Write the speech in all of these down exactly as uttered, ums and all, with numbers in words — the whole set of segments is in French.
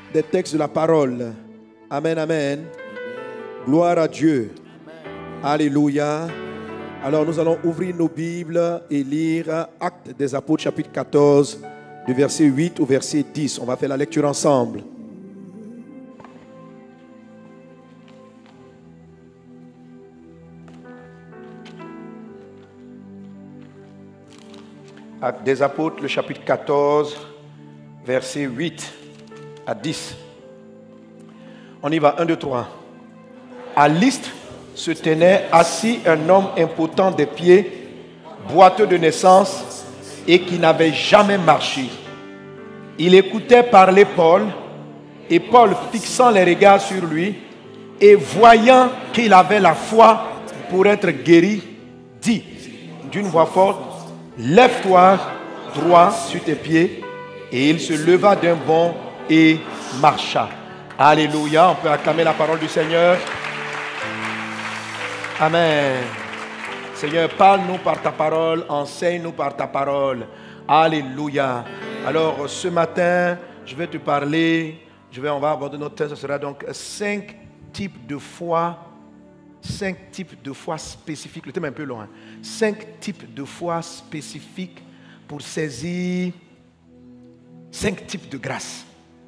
des textes de la parole. Amen, amen. Gloire à Dieu. Alléluia. Alors nous allons ouvrir nos Bibles et lire Actes des Apôtres chapitre quatorze, du verset huit au verset dix. On va faire la lecture ensemble. Actes des Apôtres, le chapitre quatorze, verset huit à dix. On y va, un, deux, trois. À Lystre se tenait assis un homme impotent des pieds, boiteux de naissance et qui n'avait jamais marché. Il écoutait parler Paul, et Paul, fixant les regards sur lui et voyant qu'il avait la foi pour être guéri, dit d'une voix forte: lève-toi droit sur tes pieds. Et il se leva d'un bond et marcha. Alléluia. On peut acclamer la parole du Seigneur. Amen. Seigneur, parle-nous par ta parole, enseigne-nous par ta parole. Alléluia. Alors, ce matin, je vais te parler, je vais, on va aborder notre thème, ce sera donc cinq types de foi, cinq types de foi spécifiques. Le thème est un peu loin. Cinq types de foi spécifiques pour saisir cinq types de grâce.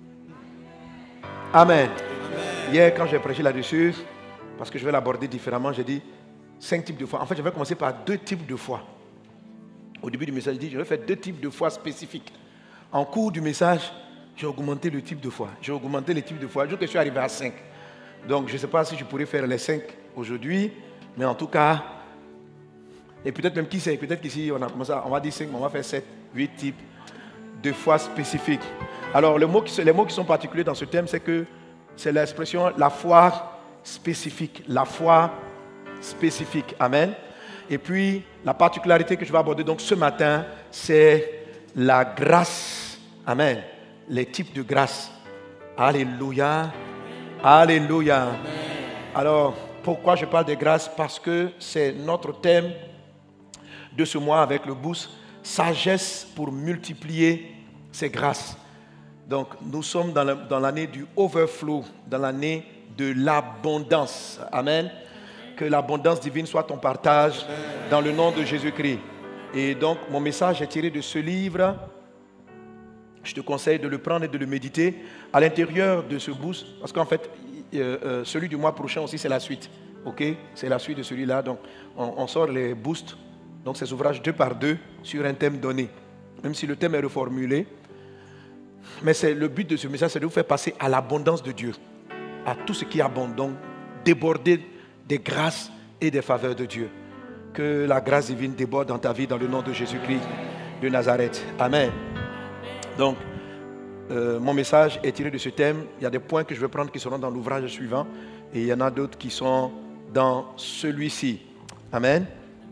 Amen. Amen. Hier, quand j'ai prêché là-dessus, parce que je vais l'aborder différemment, j'ai dit cinq types de foi. En fait, je vais commencer par deux types de foi. Au début du message, j'ai dit, je vais faire deux types de foi spécifiques. En cours du message, j'ai augmenté le type de foi. J'ai augmenté les types de foi. Je que je suis arrivé à cinq. Donc, je ne sais pas si je pourrais faire les cinq aujourd'hui, mais en tout cas, et peut-être même qui sait, peut-être qu'ici, on a commencé, on va dire cinq, mais on va faire sept, huit types de foi spécifiques. Alors, le mot qui, les mots qui sont particuliers dans ce thème, c'est que c'est l'expression la foi spécifique. La foi spécifique. Amen. Et puis, la particularité que je vais aborder donc ce matin, c'est la grâce. Amen. Les types de grâce. Alléluia. Alléluia. Amen. Alors, pourquoi je parle de grâce? Parce que c'est notre thème de ce mois avec le boost. Sagesse pour multiplier ses grâces. Donc, nous sommes dans, le, dans l'année du overflow, dans l'année de l'abondance. Amen. Que l'abondance divine soit ton partage dans le nom de Jésus-Christ. Et donc, mon message est tiré de ce livre. Je te conseille de le prendre et de le méditer à l'intérieur de ce boost. Parce qu'en fait, euh, euh, celui du mois prochain aussi, c'est la suite. Ok? C'est la suite de celui-là. Donc, on, on sort les boosts. Donc, ces ouvrages deux par deux sur un thème donné. Même si le thème est reformulé. Mais c'est, le but de ce message, c'est de vous faire passer à l'abondance de Dieu. À tout ce qui est abondant. Déborder des grâces et des faveurs de Dieu. Que la grâce divine déborde dans ta vie dans le nom de Jésus-Christ de Nazareth. Amen. Donc, euh, mon message est tiré de ce thème. Il y a des points que je vais prendre qui seront dans l'ouvrage suivant. Et il y en a d'autres qui sont dans celui-ci. Amen.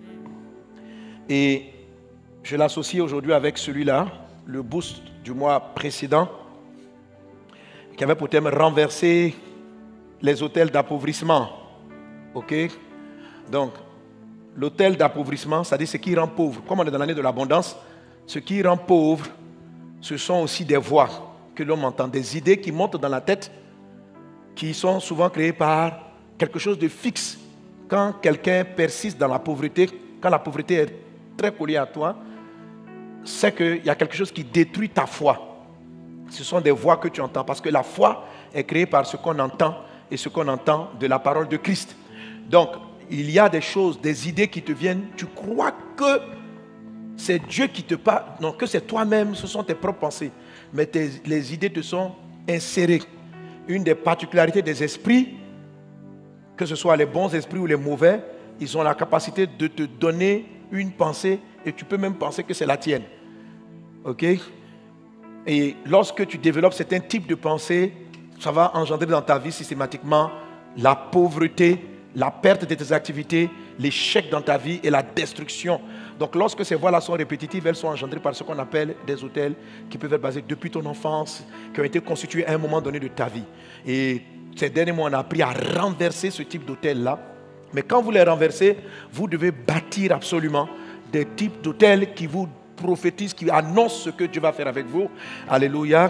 Et je l'associe aujourd'hui avec celui-là, le boost du mois précédent, qui avait pour thème renverser les hôtels d'appauvrissement. Ok? Donc, l'hôtel d'appauvrissement, c'est-à-dire ce qui rend pauvre. Comme on est dans l'année de l'abondance, ce qui rend pauvre, ce sont aussi des voix que l'homme entend, des idées qui montent dans la tête, qui sont souvent créées par quelque chose de fixe. Quand quelqu'un persiste dans la pauvreté, quand la pauvreté est très collée à toi, c'est qu'il y a quelque chose qui détruit ta foi. Ce sont des voix que tu entends, parce que la foi est créée par ce qu'on entend et ce qu'on entend de la parole de Christ. Donc, il y a des choses, des idées qui te viennent, tu crois que c'est Dieu qui te parle, non, que c'est toi-même, ce sont tes propres pensées, mais tes, les idées te sont insérées. Une des particularités des esprits, que ce soit les bons esprits ou les mauvais, ils ont la capacité de te donner une pensée et tu peux même penser que c'est la tienne. Ok? Et lorsque tu développes certains types de pensées, ça va engendrer dans ta vie systématiquement la pauvreté, la perte de tes activités, l'échec dans ta vie et la destruction. Donc lorsque ces voies-là sont répétitives, elles sont engendrées par ce qu'on appelle des hôtels qui peuvent être basés depuis ton enfance, qui ont été constitués à un moment donné de ta vie. Et ces derniers mois, on a appris à renverser ce type d'hôtel-là. Mais quand vous les renversez, vous devez bâtir absolument des types d'hôtels qui vous prophétisent, qui annoncent ce que Dieu va faire avec vous. Alléluia.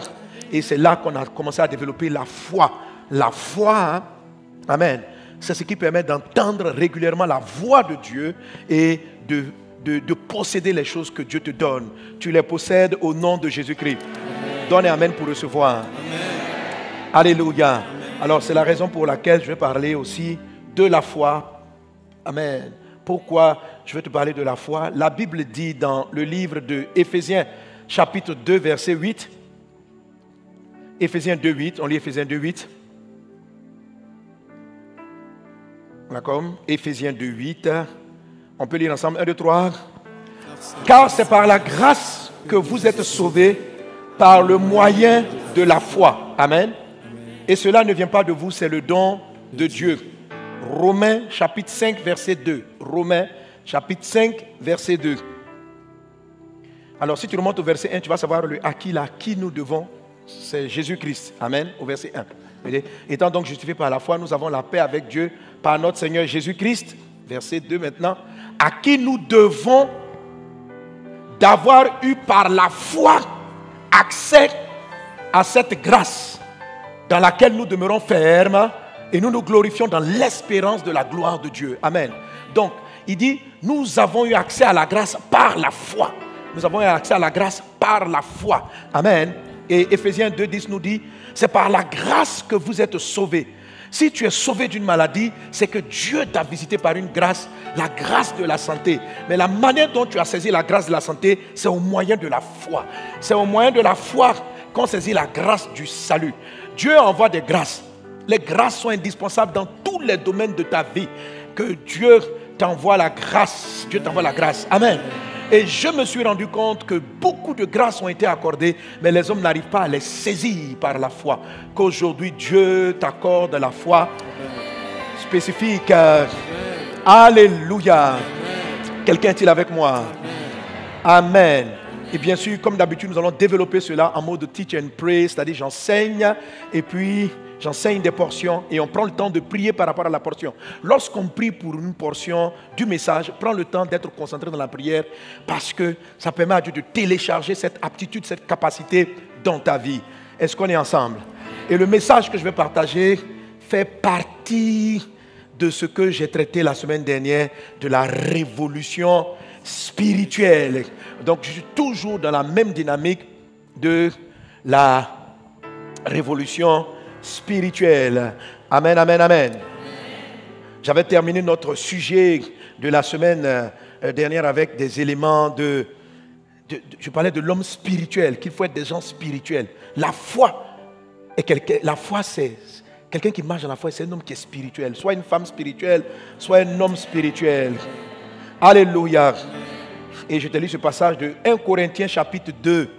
Et c'est là qu'on a commencé à développer la foi. La foi, hein? Amen. C'est ce qui permet d'entendre régulièrement la voix de Dieu et de, de, de posséder les choses que Dieu te donne. Tu les possèdes au nom de Jésus-Christ. Donne et amen pour recevoir. Amen. Alléluia. Amen. Alors c'est la raison pour laquelle je vais parler aussi de la foi. Amen. Pourquoi je vais te parler de la foi? La Bible dit dans le livre de Éphésiens, chapitre deux, verset huit. Éphésiens deux, huit. On lit Éphésiens deux, huit. D'accord? Éphésiens deux, huit. On peut lire ensemble. un, deux, trois. Car c'est par la grâce que vous êtes sauvés par le moyen de la foi. Amen. Et cela ne vient pas de vous, c'est le don de Dieu. Romains chapitre cinq, verset deux. Romains chapitre cinq, verset deux. Alors si tu remontes au verset un, tu vas savoir le à qui, là, à qui nous devons. C'est Jésus-Christ. Amen. Au verset un. Étant donc justifiés par la foi, nous avons la paix avec Dieu par notre Seigneur Jésus-Christ. Verset deux maintenant. À qui nous devons d'avoir eu par la foi accès à cette grâce dans laquelle nous demeurons fermes et nous nous glorifions dans l'espérance de la gloire de Dieu. Amen. Donc, il dit, nous avons eu accès à la grâce par la foi. Nous avons eu accès à la grâce par la foi. Amen. Et Éphésiens deux, dix nous dit, c'est par la grâce que vous êtes sauvés. Si tu es sauvé d'une maladie, c'est que Dieu t'a visité par une grâce, la grâce de la santé. Mais la manière dont tu as saisi la grâce de la santé, c'est au moyen de la foi. C'est au moyen de la foi qu'on saisit la grâce du salut. Dieu envoie des grâces. Les grâces sont indispensables dans tous les domaines de ta vie. Que Dieu t'envoie la grâce. Dieu t'envoie la grâce. Amen. Et je me suis rendu compte que beaucoup de grâces ont été accordées, mais les hommes n'arrivent pas à les saisir par la foi. Qu'aujourd'hui, Dieu t'accorde la foi spécifique. Alléluia. Quelqu'un est-il avec moi? Amen. Et bien sûr, comme d'habitude, nous allons développer cela en mode teach and pray, c'est-à-dire j'enseigne et puis j'enseigne des portions et on prend le temps de prier par rapport à la portion. Lorsqu'on prie pour une portion du message, prends le temps d'être concentré dans la prière parce que ça permet à Dieu de télécharger cette aptitude, cette capacité dans ta vie. Est-ce qu'on est ensemble? Et le message que je vais partager fait partie de ce que j'ai traité la semaine dernière, de la révolution spirituelle. Donc je suis toujours dans la même dynamique de la révolution spirituelle. Amen, amen, amen. J'avais terminé notre sujet de la semaine dernière avec des éléments de, de, de je parlais de l'homme spirituel, qu'il faut être des gens spirituels. La foi est quelqu'un, la foi c'est quelqu'un qui marche dans la foi, c'est un homme qui est spirituel, soit une femme spirituelle, soit un homme spirituel. Alléluia. Et je te lis ce passage de un Corinthiens chapitre deux,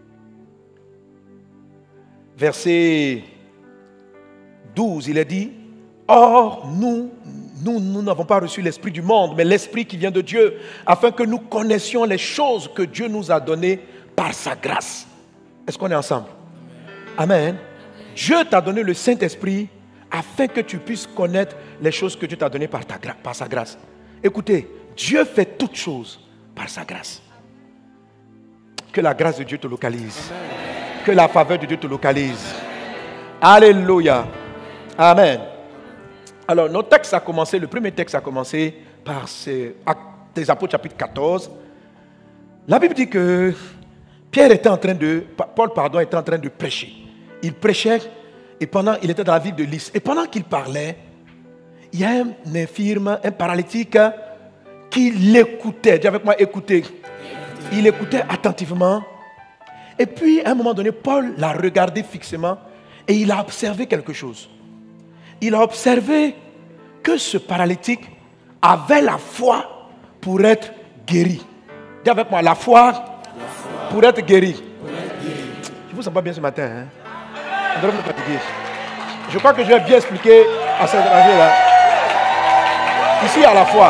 verset douze. Il est dit, or nous, nous, nous n'avons pas reçu l'esprit du monde, mais l'esprit qui vient de Dieu, afin que nous connaissions les choses que Dieu nous a données par sa grâce. Est-ce qu'on est ensemble? Amen. Dieu t'a donné le Saint-Esprit afin que tu puisses connaître les choses que Dieu t'a données par, ta, par sa grâce. Écoutez, Dieu fait toutes choses par sa grâce. Que la grâce de Dieu te localise. Amen. Que la faveur de Dieu te localise. Alléluia. Amen. Alors, notre texte a commencé, le premier texte a commencé par ces Actes des Apôtres chapitre quatorze. La Bible dit que Pierre était en train de, Paul pardon, était en train de prêcher. Il prêchait et pendant, il était dans la ville de Lys. Et pendant qu'il parlait, il y a un infirme, un paralytique qui l'écoutait. Dis avec moi, écoutez. Il écoutait attentivement. Et puis, à un moment donné, Paul l'a regardé fixement et il a observé quelque chose. Il a observé que ce paralytique avait la foi pour être guéri. Dis avec moi, la foi, la foi pour être guéri. Pour être guéri. Je ne vous sens pas bien ce matin. Hein? On devrait me fatiguer. Je crois que je vais bien expliquer à cette rangée-là. Ici, à la foi.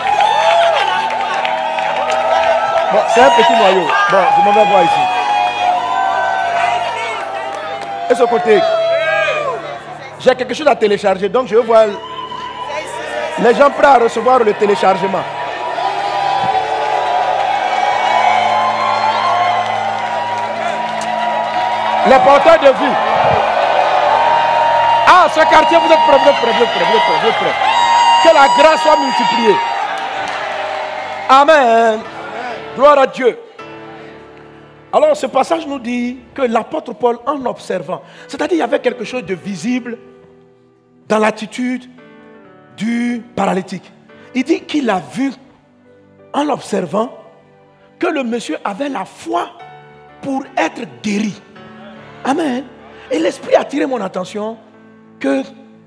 Bon, c'est un petit noyau. Bon, je m'en vais voir ici. Et ce côté, j'ai quelque chose à télécharger, donc je veux voir les gens prêts à recevoir le téléchargement. Les porteurs de vie. Ah, ce quartier, vous êtes prêts, vous êtes prêts, vous êtes prêts, vous êtes prêts, vous êtes prêts. Que la grâce soit multipliée. Amen. Gloire à Dieu. Alors, ce passage nous dit que l'apôtre Paul, en observant, c'est-à-dire qu'il y avait quelque chose de visible dans l'attitude du paralytique. Il dit qu'il a vu, en observant, que le monsieur avait la foi pour être guéri. Amen. Et l'Esprit a attiré mon attention que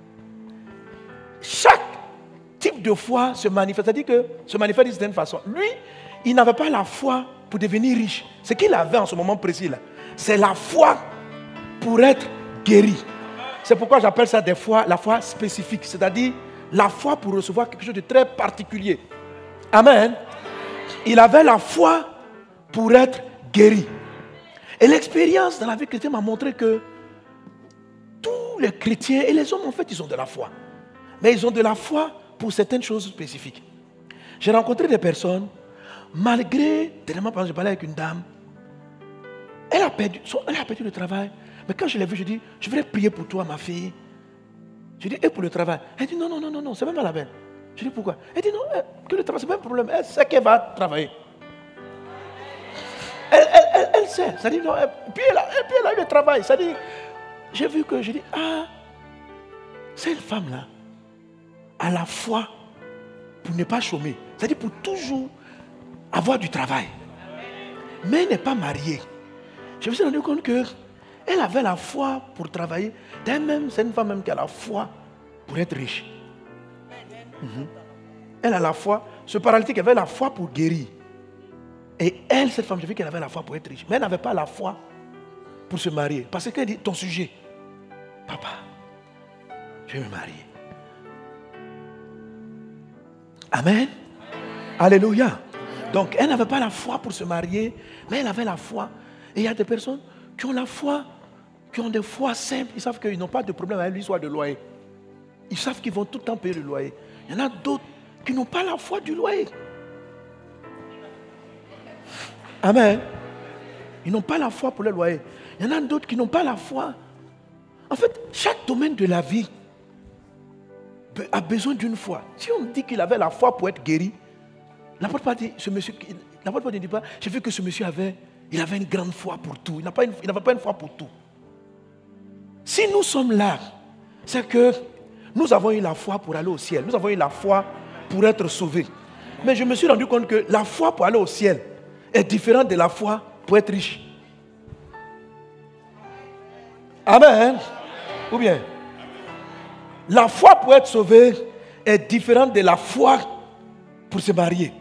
chaque type de foi se manifeste. C'est-à-dire que se manifeste d'une certaine façon. Lui, il n'avait pas la foi pour devenir riche. Ce qu'il avait en ce moment précis là, c'est la foi pour être guéri. C'est pourquoi j'appelle ça des fois la foi spécifique. C'est-à-dire la foi pour recevoir quelque chose de très particulier. Amen. Il avait la foi pour être guéri. Et l'expérience dans la vie chrétienne m'a montré que tous les chrétiens et les hommes, en fait, ils ont de la foi. Mais ils ont de la foi pour certaines choses spécifiques. J'ai rencontré des personnes, malgré, dernièrement, par exemple, j'ai parlé avec une dame, elle a perdu, elle a perdu le travail. Mais quand je l'ai vue, je dis, je voudrais prier pour toi, ma fille. Je dis, et pour le travail? Elle dit, non, non, non, non, non, c'est même à la peine. Je dis, pourquoi? Elle dit, non, que le travail, c'est pas un problème. Elle sait qu'elle va travailler. Elle, elle, elle, elle sait. Ça dit, non, elle, puis, elle a, et puis elle a eu le travail. Ça dit, j'ai vu que, je dis, ah, cette femme-là a la foi pour ne pas chômer. C'est-à-dire pour toujours avoir du travail. Mais elle n'est pas mariée. Je me suis rendu compte qu'elle avait la foi pour travailler. D'elle-même, c'est une femme même qui a la foi pour être riche. Mm-hmm. Elle a la foi. Ce paralytique avait la foi pour guérir. Et elle, cette femme, j'ai vu qu'elle avait la foi pour être riche. Mais elle n'avait pas la foi pour se marier. Parce qu'elle dit, ton sujet, papa, je vais me marier. Amen. Alléluia. Donc, elle n'avait pas la foi pour se marier, mais elle avait la foi. Et il y a des personnes qui ont la foi, qui ont des foi simples. Ils savent qu'ils n'ont pas de problème avec l'histoire de loyer. Ils savent qu'ils vont tout le temps payer le loyer. Il y en a d'autres qui n'ont pas la foi du loyer. Amen. Ils n'ont pas la foi pour le loyer. Il y en a d'autres qui n'ont pas la foi. En fait, chaque domaine de la vie a besoin d'une foi. Si on me dit qu'il avait la foi pour être guéri, l'apôtre Paul dit, ce monsieur, l'apôtre Paul ne dit pas, j'ai vu que ce monsieur avait, il avait une grande foi pour tout. Il n'avait pas, pas une foi pour tout. Si nous sommes là, c'est que nous avons eu la foi pour aller au ciel. Nous avons eu la foi pour être sauvés. Mais je me suis rendu compte que la foi pour aller au ciel est différente de la foi pour être riche. Amen. Ou bien, la foi pour être sauvé est différente de la foi pour se marier.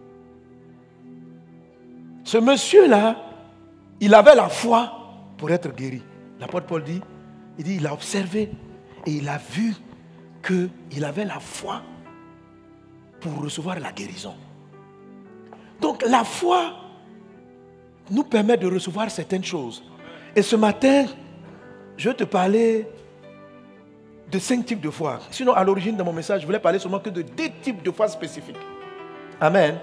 Ce monsieur-là, il avait la foi pour être guéri. L'apôtre Paul dit, il dit, il a observé et il a vu qu'il avait la foi pour recevoir la guérison. Donc la foi nous permet de recevoir certaines choses. Et ce matin, je vais te parler de cinq types de foi. Sinon, à l'origine de mon message, je voulais parler seulement que de deux types de foi spécifiques. Amen.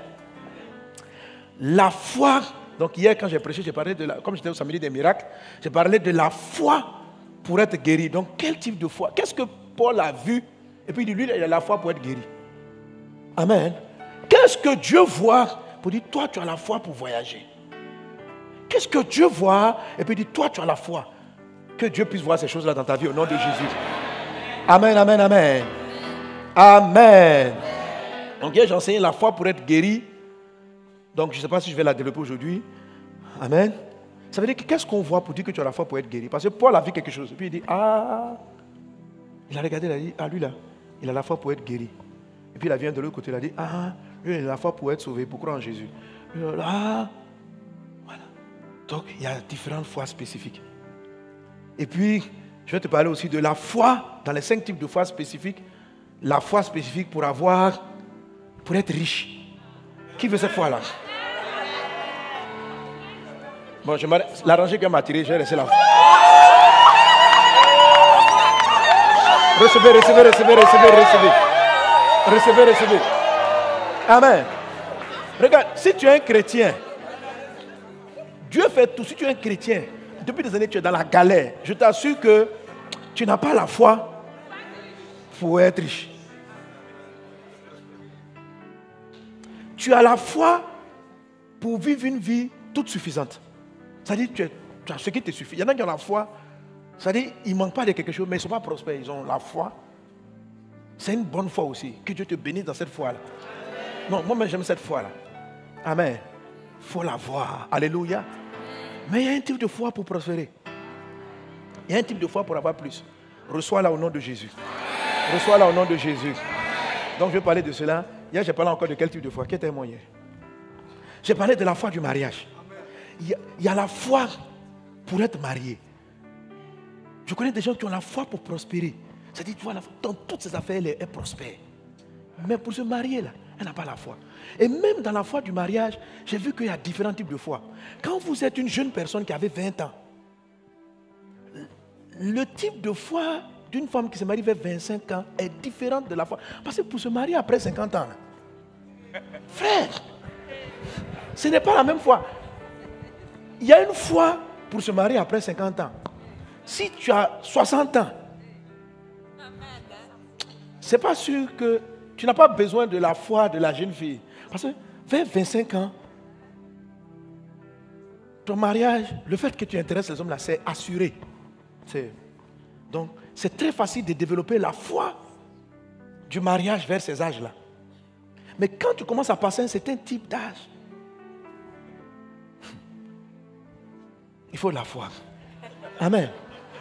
La foi, donc hier quand j'ai prêché, j'ai parlé de la, comme j'étais au samedi des miracles, j'ai parlé de la foi pour être guéri. Donc quel type de foi? Qu'est-ce que Paul a vu? Et puis lui, il a la foi pour être guéri. Amen. Qu'est-ce que Dieu voit pour dire, toi tu as la foi pour voyager? Qu'est-ce que Dieu voit? Et puis il dit, toi tu as la foi. Que Dieu puisse voir ces choses-là dans ta vie au nom de Jésus. Amen, amen, amen. Amen. Donc hier j'ai enseigné la foi pour être guéri. Donc je ne sais pas si je vais la développer aujourd'hui. Amen. Ça veut dire que qu'est-ce qu'on voit pour dire que tu as la foi pour être guéri? Parce que Paul a vu quelque chose. Et puis il dit, ah, il a regardé, il a dit, ah lui là, il a la foi pour être guéri. Et puis il a vient de l'autre côté, il a dit, ah, lui il a la foi pour être sauvé, pour croire en Jésus. Ah, voilà. Donc il y a différentes foi spécifiques. Et puis, je vais te parler aussi de la foi, dans les cinq types de foi spécifiques, la foi spécifique pour avoir, pour être riche. Qui veut cette foi-là? Bon, je l'arranger qui m'a tiré, je vais laisser la foi. Recevez, recevez, recevez, recevez, recevez. Recevez, recevez. Amen. Regarde, si tu es un chrétien, Dieu fait tout. Si tu es un chrétien, depuis des années, tu es dans la galère. Je t'assure que tu n'as pas la foi pour être riche. Tu as la foi pour vivre une vie toute suffisante. C'est-à-dire que tu, tu as ce qui te suffit. Il y en a qui ont la foi. C'est-à-dire qu'ils ne manquent pas de quelque chose, mais ils ne sont pas prospères. Ils ont la foi. C'est une bonne foi aussi. Que Dieu te bénisse dans cette foi-là. Non, moi-même j'aime cette foi-là. Amen. Il faut la voir. Alléluia. Mais il y a un type de foi pour prospérer. Il y a un type de foi pour avoir plus. Reçois-la au nom de Jésus. Reçois-la au nom de Jésus. Donc je vais parler de cela. Hier, j'ai parlé encore de quel type de foi? Qui était moi hier? J'ai parlé de la foi du mariage. Il y, a, il y a la foi pour être marié. Je connais des gens qui ont la foi pour prospérer. C'est-à-dire, tu vois, dans toutes ces affaires, elle, elle prospère. Mais pour se marier, là, elle n'a pas la foi. Et même dans la foi du mariage, j'ai vu qu'il y a différents types de foi. Quand vous êtes une jeune personne qui avait vingt ans, le type de foi d'une femme qui se marie vers vingt-cinq ans est différent de la foi. Parce que pour se marier après cinquante ans, là, frère, ce n'est pas la même foi. Il y a une foi pour se marier après cinquante ans. Si tu as soixante ans, c'est pas sûr que tu n'as pas besoin de la foi de la jeune fille. Parce que vers vingt-cinq ans, ton mariage, le fait que tu intéresses les hommes là, c'est assuré. C'est... Donc, c'est très facile de développer la foi du mariage vers ces âges-là. Mais quand tu commences à passer un certain type d'âge, il faut de la foi. Amen.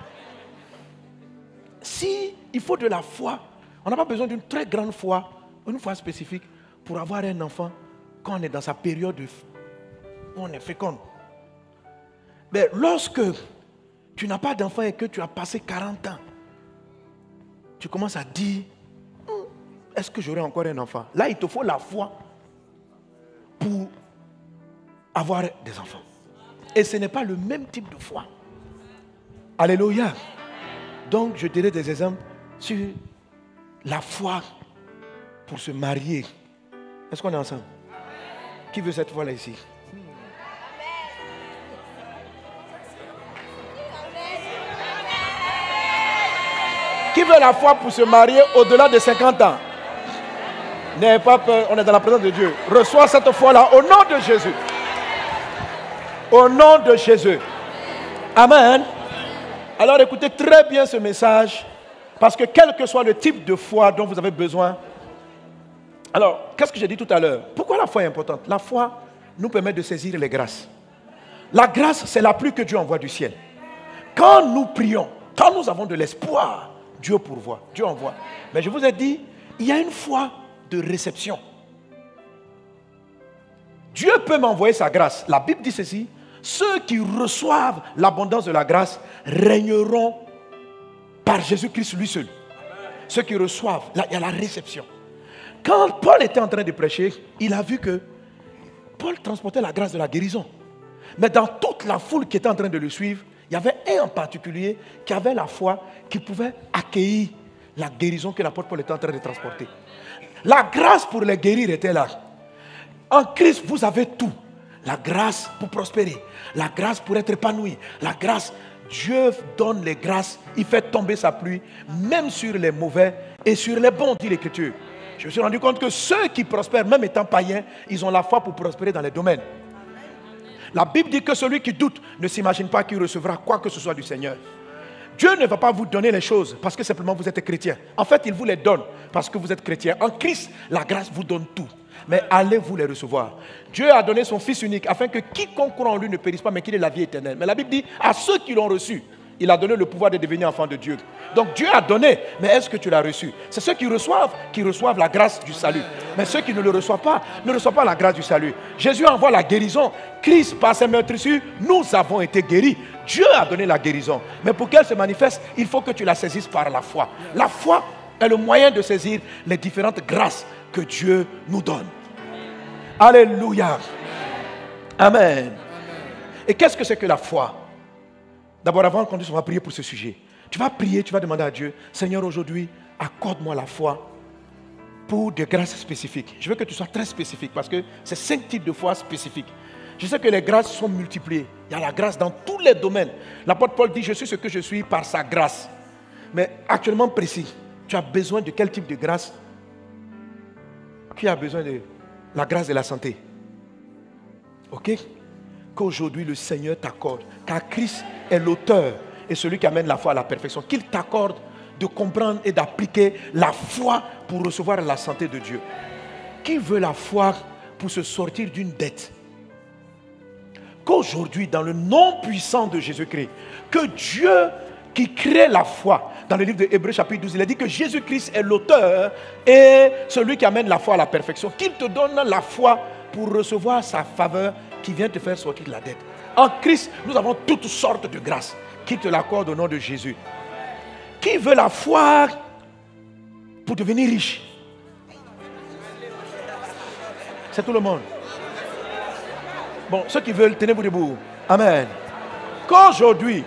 Si il faut de la foi, on n'a pas besoin d'une très grande foi, une foi spécifique, pour avoir un enfant quand on est dans sa période de, où on est fécond. Mais lorsque tu n'as pas d'enfant et que tu as passé quarante ans, tu commences à dire, est-ce que j'aurai encore un enfant? Là, il te faut la foi pour avoir des enfants. Et ce n'est pas le même type de foi. Alléluia. Donc, je dirai des exemples sur la foi pour se marier. Est-ce qu'on est ensemble? Qui veut cette foi-là ici? Qui veut la foi pour se marier au-delà de cinquante ans? N'ayez pas peur, on est dans la présence de Dieu. Reçois cette foi-là au nom de Jésus. Au nom de Jésus. Amen. Alors écoutez très bien ce message, parce que quel que soit le type de foi dont vous avez besoin. Alors, qu'est-ce que j'ai dit tout à l'heure? Pourquoi la foi est importante? La foi nous permet de saisir les grâces. La grâce, c'est la pluie que Dieu envoie du ciel. Quand nous prions, quand nous avons de l'espoir, Dieu pourvoit, Dieu envoie. Mais je vous ai dit, il y a une foi de réception. Dieu peut m'envoyer sa grâce. La Bible dit ceci: ceux qui reçoivent l'abondance de la grâce régneront par Jésus-Christ lui seul. Ceux qui reçoivent, là, il y a la réception. Quand Paul était en train de prêcher, il a vu que Paul transportait la grâce de la guérison. Mais dans toute la foule qui était en train de le suivre, il y avait un en particulier qui avait la foi, qui pouvait accueillir la guérison que l'apôtre Paul était en train de transporter. La grâce pour les guérir était là. En Christ, vous avez tout. La grâce pour prospérer, la grâce pour être épanoui, la grâce. Dieu donne les grâces, il fait tomber sa pluie, même sur les mauvais et sur les bons, dit l'Écriture. Je me suis rendu compte que ceux qui prospèrent, même étant païens, ils ont la foi pour prospérer dans les domaines. La Bible dit que celui qui doute ne s'imagine pas qu'il recevra quoi que ce soit du Seigneur. Dieu ne va pas vous donner les choses parce que simplement vous êtes chrétien. En fait, il vous les donne parce que vous êtes chrétien. En Christ, la grâce vous donne tout. Mais allez-vous les recevoir? Dieu a donné son Fils unique afin que quiconque croit en lui ne périsse pas, mais qu'il ait la vie éternelle. Mais la Bible dit, à ceux qui l'ont reçu, il a donné le pouvoir de devenir enfant de Dieu. Donc Dieu a donné, mais est-ce que tu l'as reçu? C'est ceux qui reçoivent, qui reçoivent la grâce du salut. Mais ceux qui ne le reçoivent pas, ne reçoivent pas la grâce du salut. Jésus envoie la guérison. Christ, par ses meurtrissures, nous avons été guéris. Dieu a donné la guérison. Mais pour qu'elle se manifeste, il faut que tu la saisisses par la foi. La foi est le moyen de saisir les différentes grâces que Dieu nous donne. Alléluia. Amen. Et qu'est-ce que c'est que la foi? D'abord, avant qu'on dise, on va prier pour ce sujet. Tu vas prier, tu vas demander à Dieu, Seigneur, aujourd'hui, accorde-moi la foi pour des grâces spécifiques. Je veux que tu sois très spécifique parce que c'est cinq types de foi spécifiques. Je sais que les grâces sont multipliées. Il y a la grâce dans tous les domaines. L'apôtre Paul dit, je suis ce que je suis par sa grâce. Mais actuellement précis, tu as besoin de quel type de grâce? Qui a besoin de la grâce de la santé? Ok? Qu'aujourd'hui le Seigneur t'accorde, car Christ est l'auteur et celui qui amène la foi à la perfection. Qu'il t'accorde de comprendre et d'appliquer la foi pour recevoir la santé de Dieu. Qui veut la foi pour se sortir d'une dette? Qu'aujourd'hui, dans le nom puissant de Jésus-Christ, que Dieu qui crée la foi, dans le livre de Hébreux chapitre douze, il a dit que Jésus-Christ est l'auteur et celui qui amène la foi à la perfection. Qu'il te donne la foi pour recevoir sa faveur qui vient te faire sortir de la dette. En Christ, nous avons toutes sortes de grâces. Qu'il te l'accorde au nom de Jésus. Qui veut la foi pour devenir riche? C'est tout le monde. Bon, ceux qui veulent, tenez-vous debout. Amen. Qu'aujourd'hui,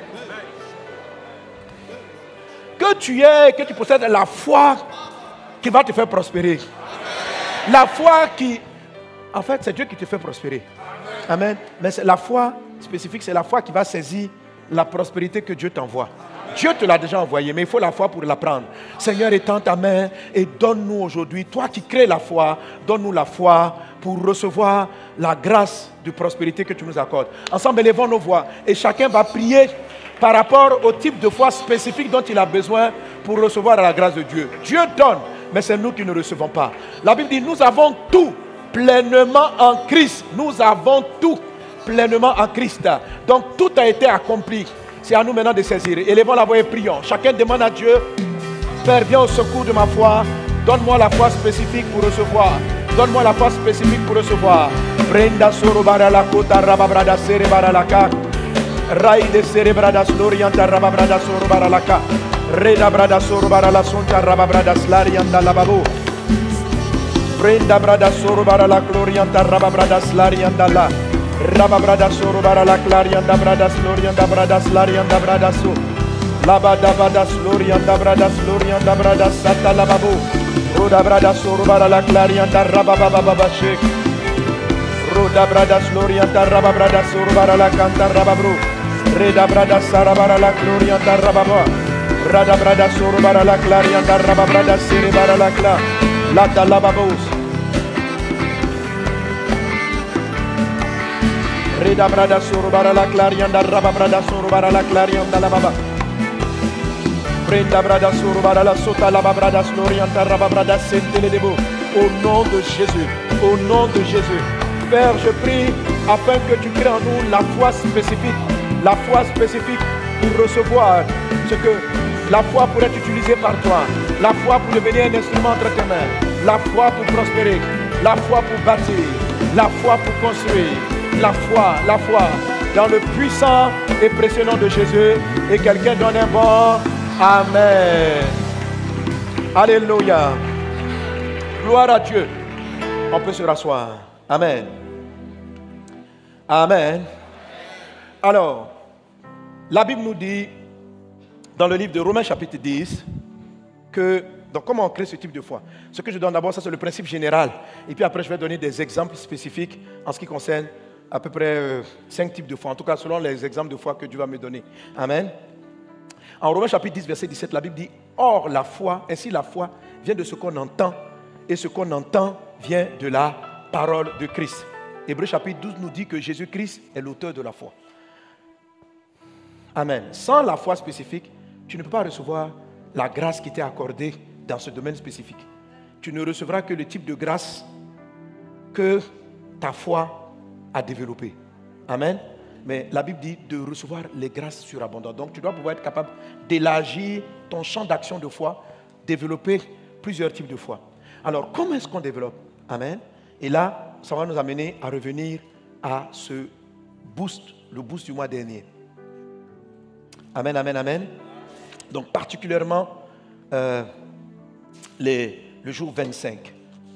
que tu aies, que tu possèdes la foi qui va te faire prospérer. La foi qui... En fait, c'est Dieu qui te fait prospérer. Amen. Mais c'est la foi spécifique, c'est la foi qui va saisir la prospérité que Dieu t'envoie. Dieu te l'a déjà envoyé, mais il faut la foi pour la prendre. Seigneur, étends ta main et donne-nous aujourd'hui, toi qui crées la foi, donne-nous la foi pour recevoir la grâce de prospérité que tu nous accordes. Ensemble, élevons nos voix et chacun va prier par rapport au type de foi spécifique dont il a besoin pour recevoir la grâce de Dieu. Dieu donne, mais c'est nous qui ne recevons pas. La Bible dit, nous avons tout pleinement en Christ. Nous avons tout pleinement en Christ. Donc tout a été accompli. C'est à nous maintenant de saisir. Élevons la voix et prions. Chacun demande à Dieu, Père, viens au secours de ma foi. Donne-moi la foi spécifique pour recevoir. Donne-moi la foi spécifique pour recevoir. Brenda soro barala kota rababrada sere baralaka. Rai de sere brada slorianta rababrada soro baralaka. Reda brada soro barala sonta rababrada slarianta lababo. Brenda brada soro barala glorianta rababrada slarianta la. Rababrada soro barala clarianta brada slorianta brada slarianta brada so. Labada brada slorianta brada slorianta brada sata lababo. Roda brada soro barala clarianta rabababa shek. Roda brada slorianta rababrada soro barala canta rababro. Reda brada sara barala glorianta rababa. Rada brada soro barala clarianta rababrada sere barala cla. Lata lababos. Reda brada soro barala clarianda raba brada soro barala clarianda la baba. Brenda brada soro barala sota la brada slorianta raba brada sentele debo. Au nom de Jésus, au nom de Jésus. Père, je prie afin que tu crées en nous la foi spécifique, la foi spécifique pour recevoir ce que la foi pour être utilisée par toi, la foi pour devenir un instrument entre tes mains, la foi pour prospérer, la foi pour bâtir, la foi pour construire. La foi, la foi, dans le puissant et précieux nom de Jésus. Et quelqu'un donne un bon Amen. Alléluia. Gloire à Dieu. On peut se rasseoir. Amen. Amen. Alors, la Bible nous dit, dans le livre de Romains chapitre dix, que, donc comment on crée ce type de foi? Ce que je donne d'abord, ça c'est le principe général. Et puis après, je vais donner des exemples spécifiques en ce qui concerne à peu près euh, cinq types de foi, en tout cas selon les exemples de foi que Dieu va me donner. Amen. En Romains chapitre dix, verset dix-sept, la Bible dit, or la foi, ainsi la foi vient de ce qu'on entend, et ce qu'on entend vient de la parole de Christ. Hébreux chapitre douze nous dit que Jésus-Christ est l'auteur de la foi. Amen. Sans la foi spécifique, tu ne peux pas recevoir la grâce qui t'est accordée dans ce domaine spécifique. Tu ne recevras que le type de grâce que ta foi à développer. Amen. Mais la Bible dit de recevoir les grâces surabondantes. Donc tu dois pouvoir être capable d'élargir ton champ d'action de foi, développer plusieurs types de foi. Alors comment est-ce qu'on développe? Amen. Et là, ça va nous amener à revenir à ce boost, le boost du mois dernier. Amen, amen, amen. Donc particulièrement euh, les, le jour vingt-cinq.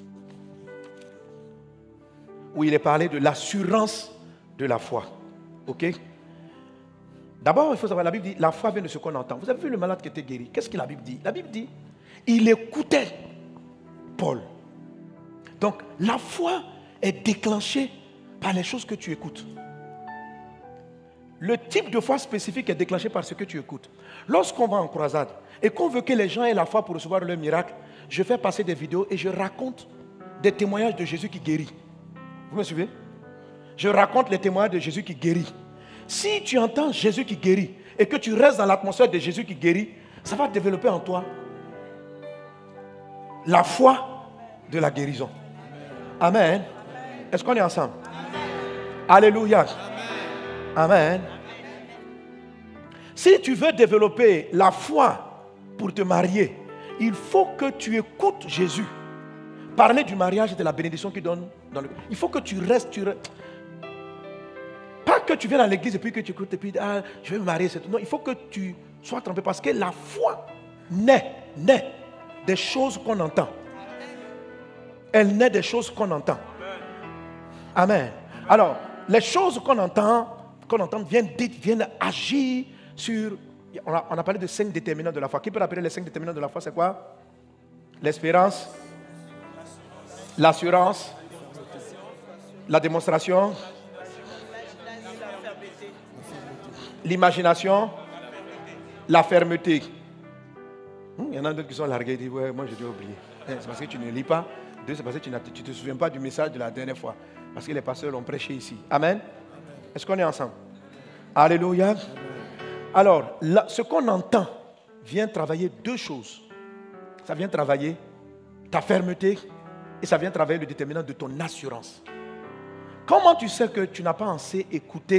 Où il est parlé de l'assurance de la foi. Ok? D'abord, il faut savoir, la Bible dit, la foi vient de ce qu'on entend. Vous avez vu le malade qui était guéri? Qu'est-ce que la Bible dit? La Bible dit, il écoutait Paul. Donc, la foi est déclenchée par les choses que tu écoutes. Le type de foi spécifique est déclenché par ce que tu écoutes. Lorsqu'on va en croisade et qu'on veut que les gens aient la foi pour recevoir le miracle, je fais passer des vidéos et je raconte des témoignages de Jésus qui guérit. Vous me suivez? Je raconte les témoignages de Jésus qui guérit. Si tu entends Jésus qui guérit et que tu restes dans l'atmosphère de Jésus qui guérit, ça va développer en toi la foi de la guérison. Amen. Est-ce qu'on est ensemble? Alléluia. Amen. Si tu veux développer la foi pour te marier, il faut que tu écoutes Jésus parler du mariage et de la bénédiction qu'il donne dans le... Il faut que tu restes, tu restes. Pas que tu viennes à l'église et puis que tu écoutes et puis ah, je vais me marier, c'est tout. Non, il faut que tu sois trempé parce que la foi naît, naît des choses qu'on entend. Elle naît des choses qu'on entend. Amen. Alors, les choses qu'on entend, qu'on entend viennent, viennent agir sur... On a, on a parlé de cinq déterminants de la foi. Qui peut rappeler les cinq déterminants de la foi? C'est quoi? L'espérance, l'assurance, la démonstration, l'imagination, la fermeté. Il y en a d'autres qui sont largués et disent, ouais, moi j'ai dû oublier. C'est parce que tu ne lis pas. Deux, c'est parce que tu ne te souviens pas du message de la dernière fois. Parce que les pasteurs l'ont prêché ici. Amen. Est-ce qu'on est ensemble? Alléluia. Amen. Alors, là, ce qu'on entend vient travailler deux choses. Ça vient travailler ta fermeté et ça vient travailler le déterminant de ton assurance. Comment tu sais que tu n'as pas assez écouté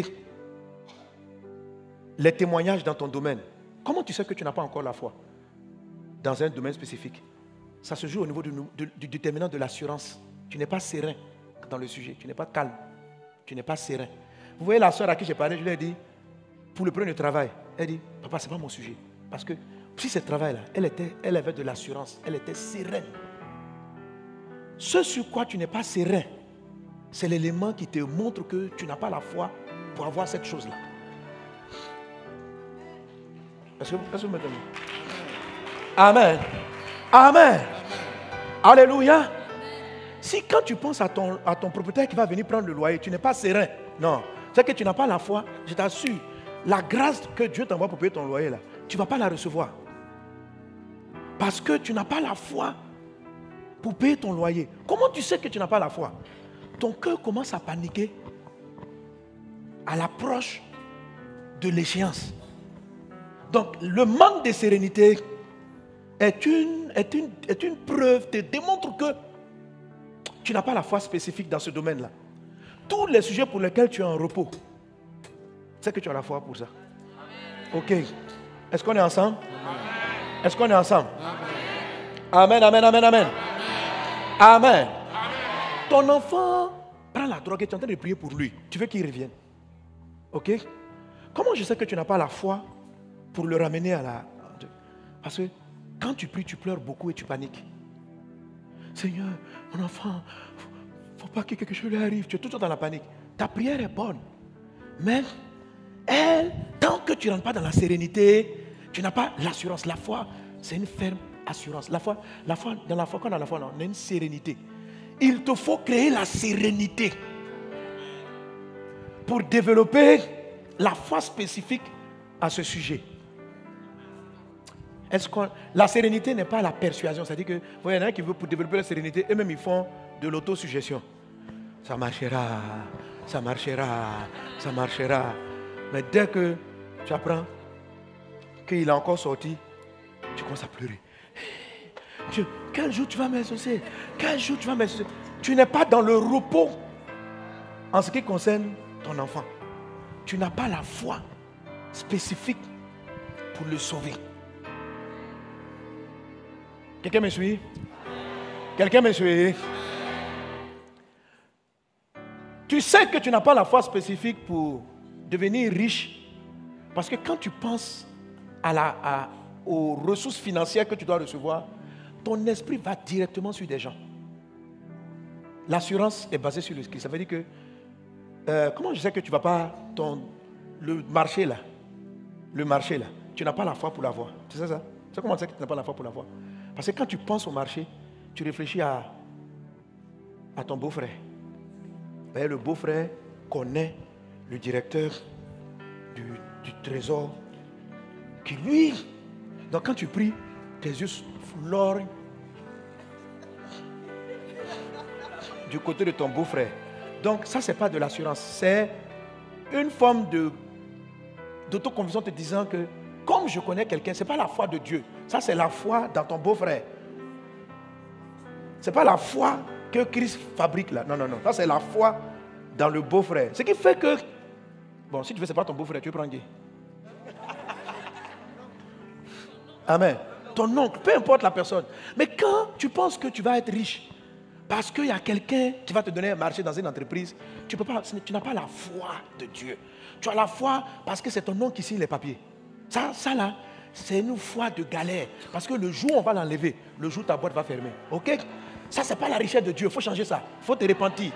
les témoignages dans ton domaine? Comment tu sais que tu n'as pas encore la foi dans un domaine spécifique? Ça se joue au niveau du, du, du déterminant de l'assurance. Tu n'es pas serein dans le sujet. Tu n'es pas calme. Tu n'es pas serein. Vous voyez la soeur à qui j'ai parlé, je lui ai dit, pour le premier travail, elle dit, papa, ce n'est pas mon sujet. Parce que si ce travail-là, elle, était, elle avait de l'assurance, elle était sereine. Ce sur quoi tu n'es pas serein, c'est l'élément qui te montre que tu n'as pas la foi pour avoir cette chose-là. Est-ce que, est-ce que vous m'entendez? Amen. Amen. Alléluia. Si quand tu penses à ton, à ton propriétaire qui va venir prendre le loyer, tu n'es pas serein. Non. C'est que tu n'as pas la foi. Je t'assure, la grâce que Dieu t'envoie pour payer ton loyer, là, tu ne vas pas la recevoir. Parce que tu n'as pas la foi pour payer ton loyer. Comment tu sais que tu n'as pas la foi? Ton cœur commence à paniquer à l'approche de l'échéance. Donc, le manque de sérénité est une, est une, est une preuve, te démontre que tu n'as pas la foi spécifique dans ce domaine-là. Tous les sujets pour lesquels tu es en repos, c'est que tu as la foi pour ça. Ok. Est-ce qu'on est ensemble? Est-ce qu'on est ensemble? Amen, amen, amen, amen. Amen. Ton enfant prend la drogue et tu es en train de prier pour lui. Tu veux qu'il revienne. Ok? Comment je sais que tu n'as pas la foi pour le ramener à la... Parce que quand tu pries, tu pleures beaucoup et tu paniques. Seigneur, mon enfant, il ne faut pas que quelque chose lui arrive. Tu es toujours dans la panique. Ta prière est bonne. Mais elle, tant que tu ne rentres pas dans la sérénité, tu n'as pas l'assurance. La foi, c'est une ferme assurance. La foi, la foi, dans la foi, quand on a la foi, on a une sérénité. Il te faut créer la sérénité pour développer la foi spécifique à ce sujet. Est-ce que la sérénité n'est pas la persuasion? C'est-à-dire que, vous voyez, il y en a qui veulent pour développer la sérénité, eux-mêmes ils font de l'autosuggestion. Ça marchera, ça marchera, ça marchera. Mais dès que tu apprends qu'il est encore sorti, tu commences à pleurer. Dieu, quel jour tu vas m'associer? Quel jour tu vas m'associer? Tu n'es pas dans le repos en ce qui concerne ton enfant. Tu n'as pas la foi spécifique pour le sauver. Quelqu'un me suit? Quelqu'un me suit? Tu sais que tu n'as pas la foi spécifique pour devenir riche parce que quand tu penses à la, à, aux ressources financières que tu dois recevoir, ton esprit va directement sur des gens. L'assurance est basée sur le ski. Ça veut dire que euh, comment je sais que tu ne vas pas ton, le marché là, le marché là, tu n'as pas la foi pour l'avoir. C'est ça ça? C'est comment tu sais que tu n'as pas la foi pour l'avoir? Parce que quand tu penses au marché, tu réfléchis à, à ton beau-frère. Le beau-frère connaît le directeur du, du trésor qui lui. Donc quand tu pries, tes yeux lorgnent du côté de ton beau-frère. Donc ça, c'est pas de l'assurance, c'est une forme de d'autoconviction te disant que comme je connais quelqu'un, ce n'est pas la foi de Dieu. Ça, c'est la foi dans ton beau-frère. Ce n'est pas la foi que Christ fabrique là. Non, non, non. Ça, c'est la foi dans le beau-frère. Ce qui fait que... Bon, si tu veux, ce n'est pas ton beau-frère, tu veux prendre qui? Amen. Ton oncle, peu importe la personne. Mais quand tu penses que tu vas être riche, parce qu'il y a quelqu'un qui va te donner un marché dans une entreprise, tu peux pas, tu n'as pas la foi de Dieu. Tu as la foi parce que c'est ton oncle qui signe les papiers. Ça, ça là, c'est une foi de galère. Parce que le jour où on va l'enlever, le jour où ta boîte va fermer. Ok? Ça, ce n'est pas la richesse de Dieu. Il faut changer ça. Il faut te repentir.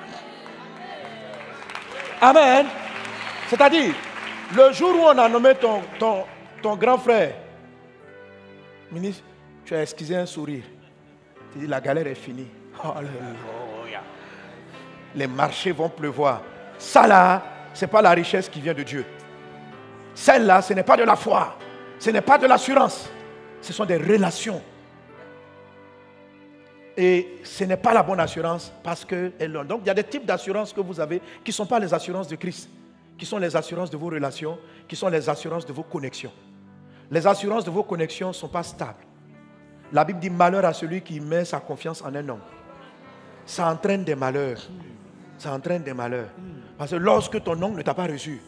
Amen. C'est-à-dire, le jour où on a nommé ton, ton, ton grand frère, ministre, tu as esquissé un sourire. Tu dis, la galère est finie. Alléluia. Les marchés vont pleuvoir. Ça là, ce n'est pas la richesse qui vient de Dieu. Celle-là, ce n'est pas de la foi. Ce n'est pas de l'assurance. Ce sont des relations. Et ce n'est pas la bonne assurance parce que... Donc, il y a des types d'assurances que vous avez qui ne sont pas les assurances de Christ, qui sont les assurances de vos relations, qui sont les assurances de vos connexions. Les assurances de vos connexions ne sont pas stables. La Bible dit malheur à celui qui met sa confiance en un homme. Ça entraîne des malheurs. Ça entraîne des malheurs. Parce que lorsque ton oncle ne t'a pas reçu,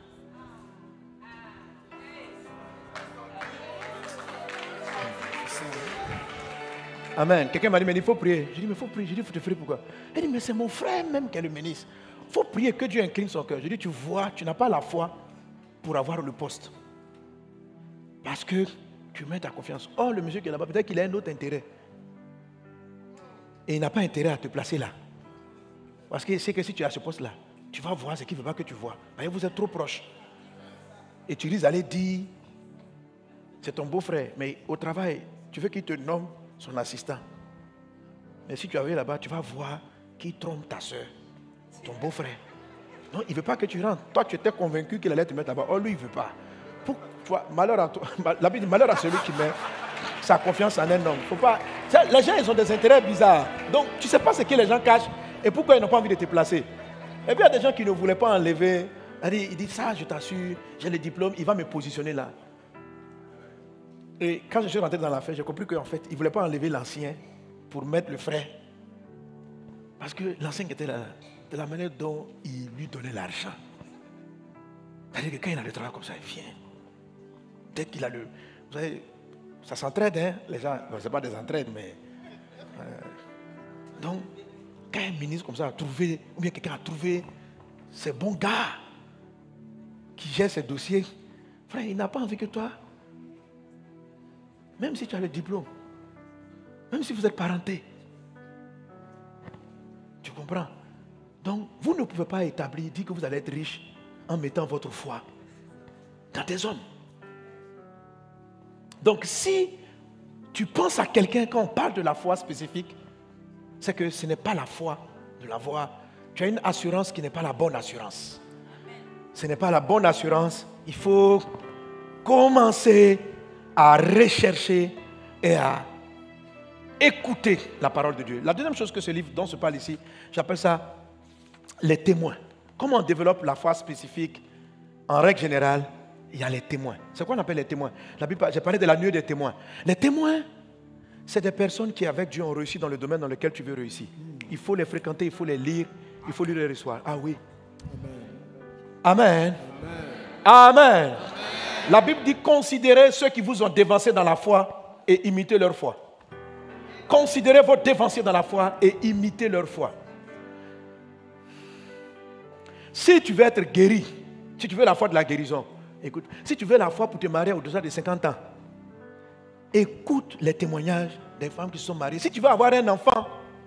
amen. Quelqu'un m'a dit, mais il faut prier. Je dis, mais il faut prier. Je dis, il faut te prier pourquoi? Il dit, mais c'est mon frère même qui est le ministre. Il faut prier que Dieu incline son cœur. Je dis, tu vois, tu n'as pas la foi pour avoir le poste. Parce que tu mets ta confiance. Oh, le monsieur qui est là-bas, peut-être qu'il a un autre intérêt. Et il n'a pas intérêt à te placer là. Parce qu'il sait que si tu as ce poste-là, tu vas voir ce qu'il ne veut pas que tu vois. Parce que vous êtes trop proches. Et tu risques d'aller dire, c'est ton beau-frère, mais au travail, tu veux qu'il te nomme son assistant. Mais si tu arrives là-bas, tu vas voir qu'il trompe ta soeur, ton beau-frère. Non, il ne veut pas que tu rentres. Toi, tu étais convaincu qu'il allait te mettre là-bas. Oh, lui, il ne veut pas. Pour, toi, malheur à toi, la Bible dit malheur à celui qui met sa confiance en un homme. Faut pas, les gens, ils ont des intérêts bizarres. Donc, tu ne sais pas ce que les gens cachent et pourquoi ils n'ont pas envie de te placer. Et puis, il y a des gens qui ne voulaient pas enlever. Il dit, ça, je t'assure, j'ai le diplôme, il va me positionner là. Et quand je suis rentré dans l'affaire, j'ai compris qu'en fait, il ne voulait pas enlever l'ancien pour mettre le frère. Parce que l'ancien était là, de la manière dont il lui donnait l'argent. C'est-à-dire que quand il a le travail comme ça, il vient. Dès qu'il a le... Vous savez, ça s'entraide, hein, les gens. Ce n'est pas des entraides, mais... Euh, donc, quand un ministre comme ça a trouvé, ou bien quelqu'un a trouvé ces bons gars qui gèrent ces dossiers, frère, il n'a pas envie que toi... Même si tu as le diplôme, même si vous êtes parenté, tu comprends? Donc, vous ne pouvez pas établir, dire que vous allez être riche en mettant votre foi dans des hommes. Donc, si tu penses à quelqu'un quand on parle de la foi spécifique, c'est que ce n'est pas la foi de la voix. Tu as une assurance qui n'est pas la bonne assurance. Ce n'est pas la bonne assurance. Il faut commencer à rechercher et à écouter la parole de Dieu. La deuxième chose que ce livre dont je parle ici, j'appelle ça les témoins. Comment on développe la foi spécifique? En règle générale, il y a les témoins. C'est quoi on appelle les témoins? La Bible, j'ai parlé de la nuée des témoins. Les témoins, c'est des personnes qui avec Dieu ont réussi dans le domaine dans lequel tu veux réussir. Il faut les fréquenter, il faut les lire, il faut lire les recevoir. Ah oui. Amen. Amen. Amen. Amen. La Bible dit considérez ceux qui vous ont dévancé dans la foi et imitez leur foi. Considérez vos dévancés dans la foi et imitez leur foi. Si tu veux être guéri, si tu veux la foi de la guérison, écoute, si tu veux la foi pour te marier au-delà de cinquante ans, écoute les témoignages des femmes qui sont mariées. Si tu veux avoir un enfant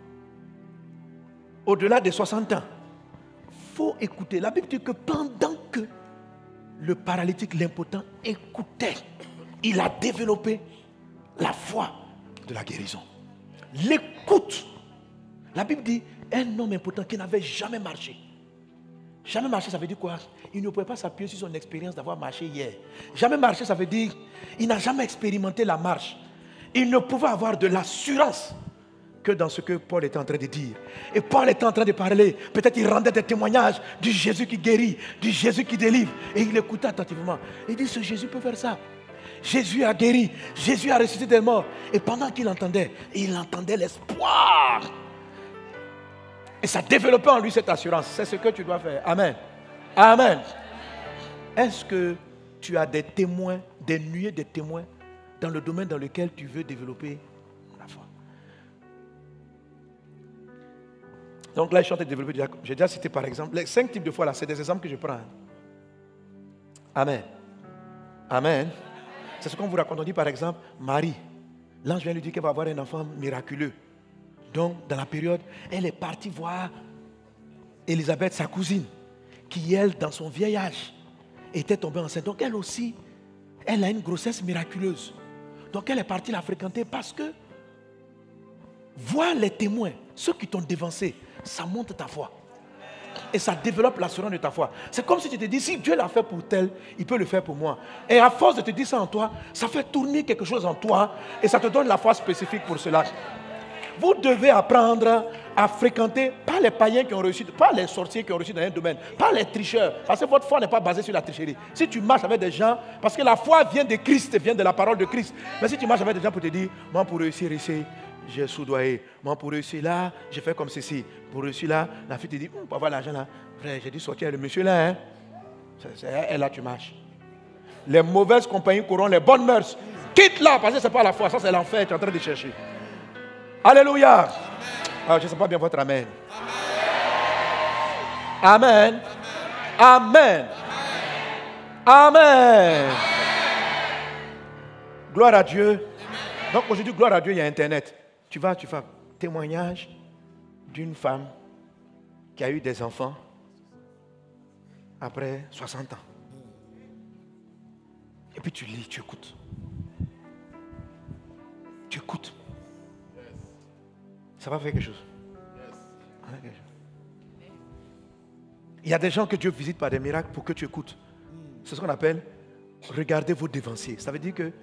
au-delà de soixante ans, il faut écouter. La Bible dit que pendant que le paralytique, l'impotent, écoutait, il a développé la foi de la guérison. L'écoute. La Bible dit, un homme impotent qui n'avait jamais marché, Jamais marché, ça veut dire quoi? Il ne pouvait pas s'appuyer sur son expérience d'avoir marché hier. Jamais marché, ça veut dire il n'a jamais expérimenté la marche. Il ne pouvait avoir de l'assurance que dans ce que Paul était en train de dire. Et Paul était en train de parler. Peut-être il rendait des témoignages du Jésus qui guérit, du Jésus qui délivre. Et il écoutait attentivement. Il dit, ce Jésus peut faire ça. Jésus a guéri. Jésus a ressuscité des morts. Et pendant qu'il entendait, il entendait l'espoir. Et ça développait en lui cette assurance. C'est ce que tu dois faire. Amen. Amen. Est-ce que tu as des témoins, des nuées de témoins dans le domaine dans lequel tu veux développer la foi? Donc là, je suis en train de développer. J'ai déjà cité par exemple les cinq types de foi là. C'est des exemples que je prends. Amen. Amen. C'est ce qu'on vous raconte. On dit par exemple, Marie, l'ange vient lui dire qu'elle va avoir un enfant miraculeux. Donc, dans la période, elle est partie voir Élisabeth, sa cousine, qui, elle, dans son vieil âge, était tombée enceinte. Donc, elle aussi, elle a une grossesse miraculeuse. Donc, elle est partie la fréquenter parce que voir les témoins, ceux qui t'ont dévancé, ça monte ta foi. Et ça développe l'assurance de ta foi. C'est comme si tu te dis, si Dieu l'a fait pour tel, il peut le faire pour moi. Et à force de te dire ça en toi, ça fait tourner quelque chose en toi et ça te donne la foi spécifique pour cela. Vous devez apprendre à fréquenter, pas les païens qui ont réussi, pas les sorciers qui ont réussi dans un domaine, pas les tricheurs, parce que votre foi n'est pas basée sur la tricherie. Si tu marches avec des gens, parce que la foi vient de Christ, vient de la parole de Christ. Mais si tu marches avec des gens pour te dire, moi pour réussir ici, j'ai soudoyé, moi pour réussir là, j'ai fait comme ceci, pour réussir là, la fille te dit, pour avoir l'argent là, frère, j'ai dit sortir le monsieur là, hein. C'est elle là tu marches. Les mauvaises compagnies courant les bonnes mœurs. Quitte là, parce que ce n'est pas la foi, ça c'est l'enfer, tu es en train de chercher. Alléluia. Ah, je ne sais pas bien votre amen. Amen. Amen. Amen. Gloire à Dieu. Donc aujourd'hui, gloire à Dieu, il y a Internet. Tu vas, tu fais témoignage d'une femme qui a eu des enfants après soixante ans. Et puis tu lis, tu écoutes. Tu écoutes. Ça va faire quelque chose. Il y a des gens que Dieu visite par des miracles pour que tu écoutes. C'est ce qu'on appelle regarder vos dévanciers. Ça veut dire que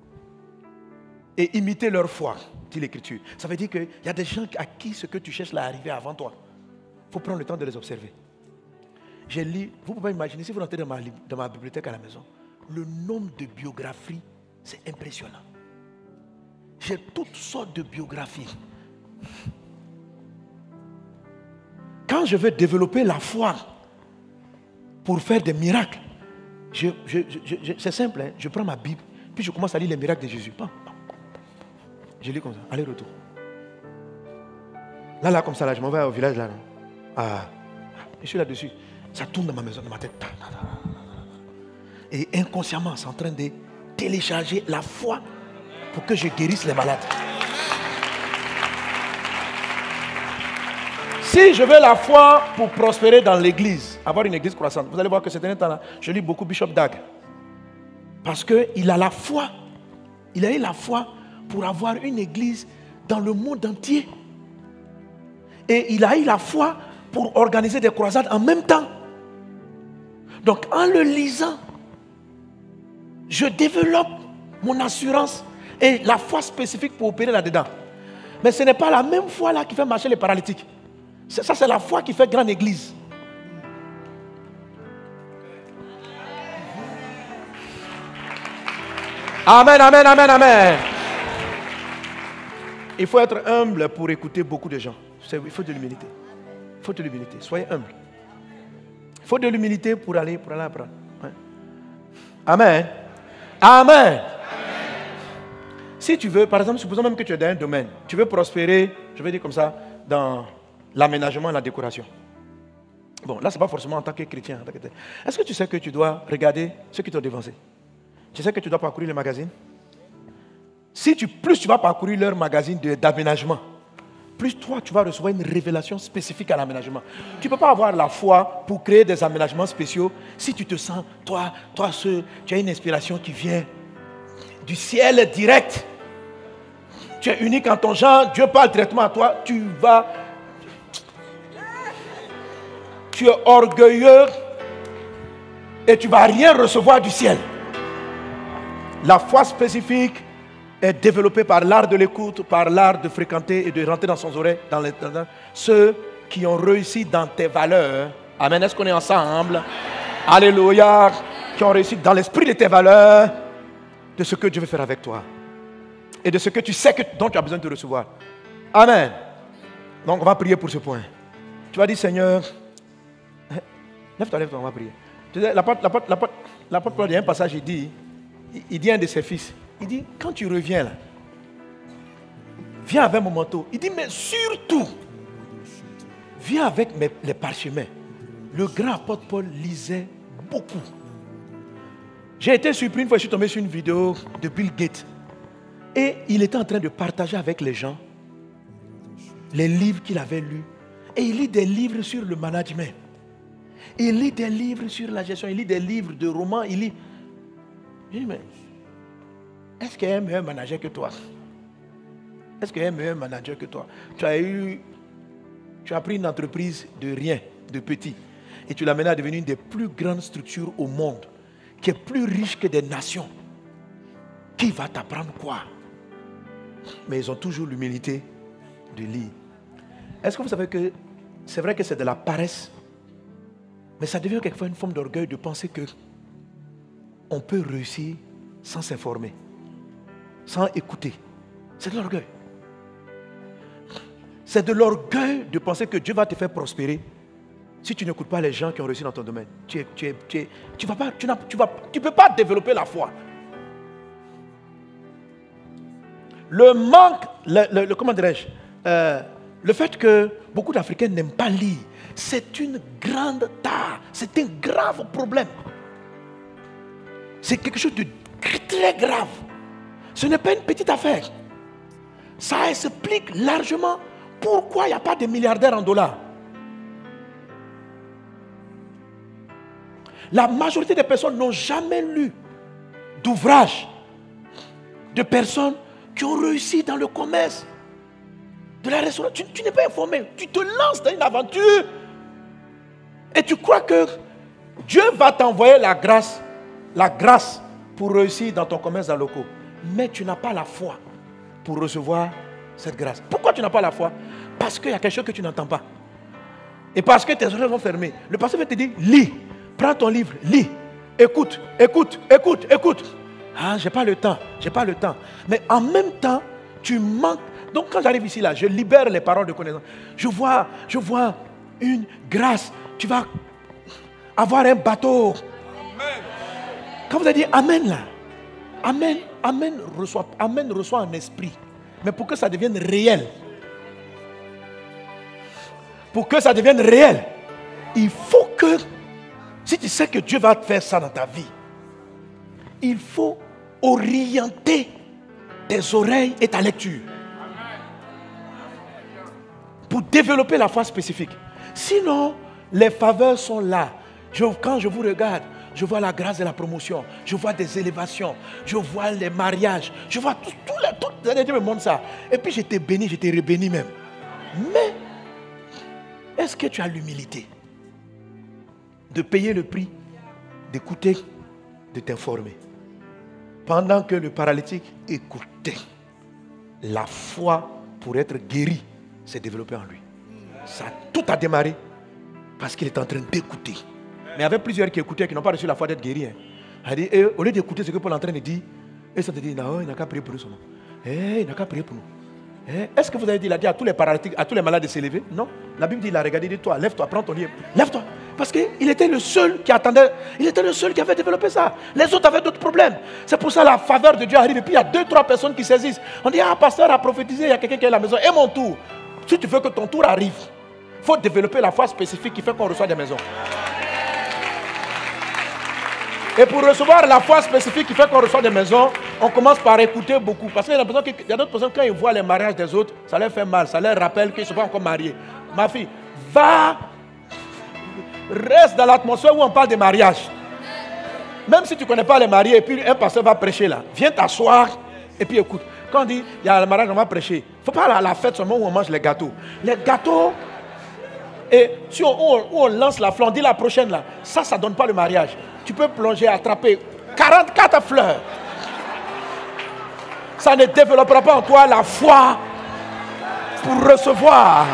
et imiter leur foi, dit l'Écriture. Ça veut dire qu'il y a des gens à qui ce que tu cherches là arrivé avant toi. Il faut prendre le temps de les observer. J'ai lu, vous pouvez imaginer, si vous entrez dans ma, dans ma bibliothèque à la maison, le nombre de biographies, c'est impressionnant. J'ai toutes sortes de biographies. Quand je veux développer la foi pour faire des miracles, je, je, je, je, c'est simple, hein, je prends ma Bible, puis je commence à lire les miracles de Jésus. Je lis comme ça, aller-retour. Là, là, comme ça, là, je m'en vais au village, là. là. Ah, je suis là-dessus. Ça tourne dans ma maison, dans ma tête. Et inconsciemment, c'est en train de télécharger la foi pour que je guérisse les malades. Si je veux la foi pour prospérer dans l'église, avoir une église croissante, vous allez voir que ces derniers temps-là, je lis beaucoup Bishop Dag. Parce qu'il a la foi. Il a eu la foi pour avoir une église dans le monde entier. Et il a eu la foi pour organiser des croisades en même temps. Donc en le lisant, je développe mon assurance et la foi spécifique pour opérer là-dedans. Mais ce n'est pas la même foi là qui fait marcher les paralytiques. Ça, c'est la foi qui fait grande église. Amen, amen, amen, amen. Il faut être humble pour écouter beaucoup de gens. Il faut de l'humilité. Il faut de l'humilité. Soyez humble. Il faut de l'humilité pour aller, pour aller apprendre. Ouais. Amen. Amen. Amen. Si tu veux, par exemple, supposons même que tu es dans un domaine, tu veux prospérer, je vais dire comme ça, dans l'aménagement et la décoration. Bon, là, ce n'est pas forcément en tant que chrétien. Est-ce que tu sais que tu dois regarder ceux qui t'ont dévancé? Tu sais que tu dois parcourir les magazines? Si tu, plus tu vas parcourir leur magazine d'aménagement, plus toi, tu vas recevoir une révélation spécifique à l'aménagement. Tu ne peux pas avoir la foi pour créer des aménagements spéciaux si tu te sens, toi, toi seul, tu as une inspiration qui vient du ciel direct. Tu es unique en ton genre, Dieu parle directement à toi, tu vas... tu es orgueilleux et tu ne vas rien recevoir du ciel. La foi spécifique est développée par l'art de l'écoute, par l'art de fréquenter et de rentrer dans son oreille. Dans les, dans, ceux qui ont réussi dans tes valeurs. Amen. Est-ce qu'on est ensemble? Alléluia. Qui ont réussi dans l'esprit de tes valeurs, de ce que Dieu veut faire avec toi. Et de ce que tu sais que, dont tu as besoin de recevoir. Amen. Donc on va prier pour ce point. Tu vas dire, Seigneur, lève-toi, lève-toi, on va prier. L'apôtre Paul, il y a un passage, il dit, il dit à un de ses fils, il dit, quand tu reviens là, viens avec mon manteau. Il dit, mais surtout, viens avec mes, les parchemins. Le grand apôtre Paul lisait beaucoup. J'ai été surpris une fois, je suis tombé sur une vidéo de Bill Gates. Et il était en train de partager avec les gens les livres qu'il avait lus. Et il lit des livres sur le management. Il lit des livres sur la gestion. Il lit des livres de romans. Il lit. Je dis, mais est-ce qu'il y a un meilleur manager que toi? Est-ce qu'il y a un meilleur manager que toi? Tu as eu, tu as pris une entreprise de rien, de petit, et tu l'as mené à devenir une des plus grandes structures au monde, qui est plus riche que des nations. Qui va t'apprendre quoi? Mais ils ont toujours l'humilité de lire. Est-ce que vous savez que c'est vrai que c'est de la paresse, mais ça devient quelquefois une forme d'orgueil de penser que on peut réussir sans s'informer, sans écouter. C'est de l'orgueil. C'est de l'orgueil de penser que Dieu va te faire prospérer si tu n'écoutes pas les gens qui ont réussi dans ton domaine. Tu ne tu, tu, tu vas pas, tu, tu, vas, tu peux pas développer la foi. Le manque, le, le, le, comment dirais-je, euh, le fait que beaucoup d'Africains n'aiment pas lire, c'est une grande tare, c'est un grave problème. C'est quelque chose de très grave. Ce n'est pas une petite affaire. Ça explique largement pourquoi il n'y a pas de milliardaires en dollars. La majorité des personnes n'ont jamais lu d'ouvrages de personnes qui ont réussi dans le commerce, de la restauration. Tu, tu n'es pas informé. Tu te lances dans une aventure et tu crois que Dieu va t'envoyer la grâce, la grâce pour réussir dans ton commerce dans le locaux. Mais tu n'as pas la foi pour recevoir cette grâce. Pourquoi tu n'as pas la foi? Parce qu'il y a quelque chose que tu n'entends pas. Et parce que tes oreilles sont fermées. Le pasteur va te dire, lis, prends ton livre, lis, écoute, écoute, écoute, écoute. Ah, j'ai pas le temps, j'ai pas le temps. Mais en même temps, tu manques. Donc quand j'arrive ici là, je libère les paroles de connaissance. Je vois, je vois une grâce. Tu vas avoir un bateau. Amen. Quand vous avez dit Amen là, Amen, Amen reçoit, Amen reçoit un esprit. Mais pour que ça devienne réel, pour que ça devienne réel, il faut que, si tu sais que Dieu va te faire ça dans ta vie, il faut orienter tes oreilles et ta lecture pour développer la foi spécifique. Sinon, les faveurs sont là. Je, quand je vous regarde, je vois la grâce de la promotion, je vois des élévations, je vois les mariages, je vois tout, tout, les, tout les Dieu me montre ça. Et puis j'étais béni, j'étais rebéni même. Mais, est-ce que tu as l'humilité de payer le prix, d'écouter, de t'informer? Pendant que le paralytique écoutait, la foi pour être guéri s'est développée en lui. Ça, tout a démarré parce qu'il est en train d'écouter. Mais il y avait plusieurs qui écoutaient, qui n'ont pas reçu la foi d'être guéris. Hein. Dit, et, au lieu d'écouter ce que Paul est en train de dire, et ça te dit, non, il n'a qu'à prier pour nous seulement. Eh, il n'a qu'à prier pour nous. Eh, est-ce que vous avez dit, il a dit à tous les paralytiques, à tous les malades de s'élever? Non. La Bible dit, il a regardé, il dit, toi, lève-toi, prends ton livre, lève-toi. Parce qu'il était le seul qui attendait, il était le seul qui avait développé ça. Les autres avaient d'autres problèmes. C'est pour ça que la faveur de Dieu arrive. Et puis il y a deux, trois personnes qui saisissent. On dit, ah, pasteur a prophétisé, il y a quelqu'un qui est à la maison. Et mon tour. Si tu veux que ton tour arrive, il faut développer la foi spécifique qui fait qu'on reçoit des maisons. Et pour recevoir la foi spécifique qui fait qu'on reçoit des maisons, on commence par écouter beaucoup. Parce qu'il y a d'autres personnes, quand ils voient les mariages des autres, ça leur fait mal. Ça leur rappelle qu'ils ne sont pas encore mariés. Ma fille, va, reste dans l'atmosphère où on parle de mariage. Même si tu ne connais pas les mariés, et puis un pasteur va prêcher là. Viens t'asseoir et puis écoute. Quand on dit, il y a le mariage, on va prêcher. Il ne faut pas aller à la fête seulement où on mange les gâteaux. Les gâteaux, Et si on, on, on lance la fleur, on dit la prochaine là, ça, ça ne donne pas le mariage. Tu peux plonger, attraper quarante-quatre fleurs. Ça ne développera pas en toi la foi pour recevoir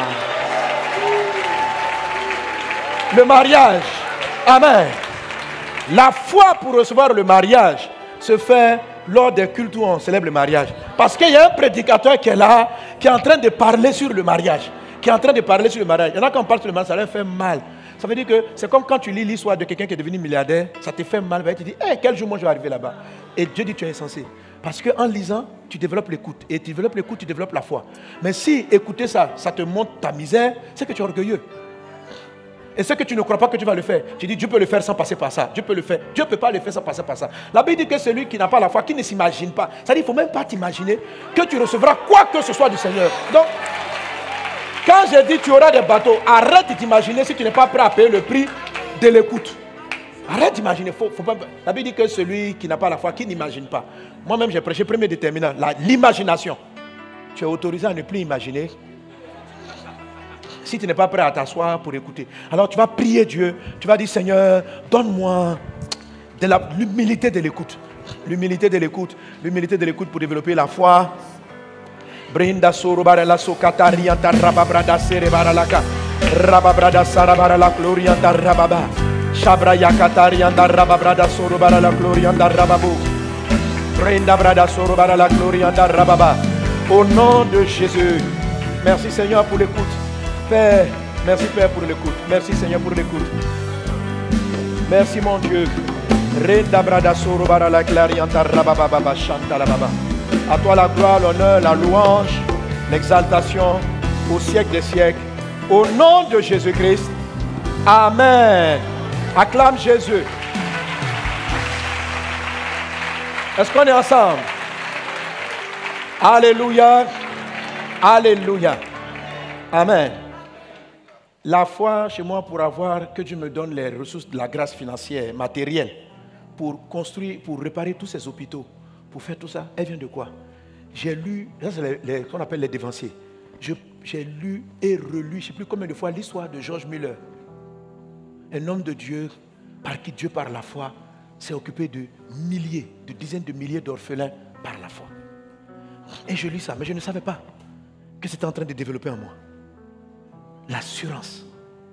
le mariage. Amen. La foi pour recevoir le mariage se fait lors des cultes où on célèbre le mariage. Parce qu'il y a un prédicateur qui est là, qui est en train de parler sur le mariage. Qui est en train de parler sur le mariage. Il y en a quand on parle sur le mariage, ça leur fait mal. Ça veut dire que c'est comme quand tu lis l'histoire de quelqu'un qui est devenu milliardaire, ça te fait mal. Tu te dis, hey, quel jour moi je vais arriver là-bas? Et Dieu dit, tu es insensé. Parce qu'en lisant, tu développes l'écoute. Et tu développes l'écoute, tu développes la foi. Mais si écouter ça, ça te montre ta misère, c'est que tu es orgueilleux. Et ce que tu ne crois pas que tu vas le faire, tu dis Dieu peut le faire sans passer par ça. Dieu peut le faire. Dieu ne peut pas le faire sans passer par ça. La Bible dit que celui qui n'a pas la foi, qui ne s'imagine pas, c'est-à-dire qu'il ne faut même pas t'imaginer que tu recevras quoi que ce soit du Seigneur. Donc, quand je dis tu auras des bateaux, arrête de t'imaginer si tu n'es pas prêt à payer le prix de l'écoute. Arrête d'imaginer. Faut, faut pas... La Bible dit que celui qui n'a pas la foi, qui n'imagine pas. Moi-même, j'ai prêché premier déterminant, l'imagination. Tu es autorisé à ne plus imaginer si tu n'es pas prêt à t'asseoir pour écouter. Alors tu vas prier Dieu, tu vas dire Seigneur, donne-moi de la, l'humilité de l'écoute. L'humilité de l'écoute, l'humilité de l'écoute pour développer la foi. Brinda sorobara la sokatarianta rababrada serebaralaka. Rababrada sarabara glorianda rababa. Shabra yakatarianda rababrada sorobara la glorianda rababu. Brinda brada sorobara la glorianda rababa. Au nom de Jésus. Merci Seigneur pour l'écoute. Père, merci Père pour l'écoute. Merci Seigneur pour l'écoute. Merci mon Dieu. À toi la gloire, l'honneur, la louange, l'exaltation au siècle des siècles. Au nom de Jésus-Christ. Amen. Acclame Jésus. Est-ce qu'on est ensemble? Alléluia. Alléluia. Amen. La foi chez moi pour avoir que Dieu me donne les ressources de la grâce financière, matérielle, pour construire, pour réparer tous ces hôpitaux, pour faire tout ça, elle vient de quoi? J'ai lu, ça c'est les, les, ce qu'on appelle les dévanciers. Je, j'ai lu et relu, je ne sais plus combien de fois, l'histoire de George Muller. Un homme de Dieu, par qui Dieu par la foi s'est occupé de milliers, de dizaines de milliers d'orphelins par la foi. Et je lis ça, mais je ne savais pas que c'était en train de développer en moi. L'assurance.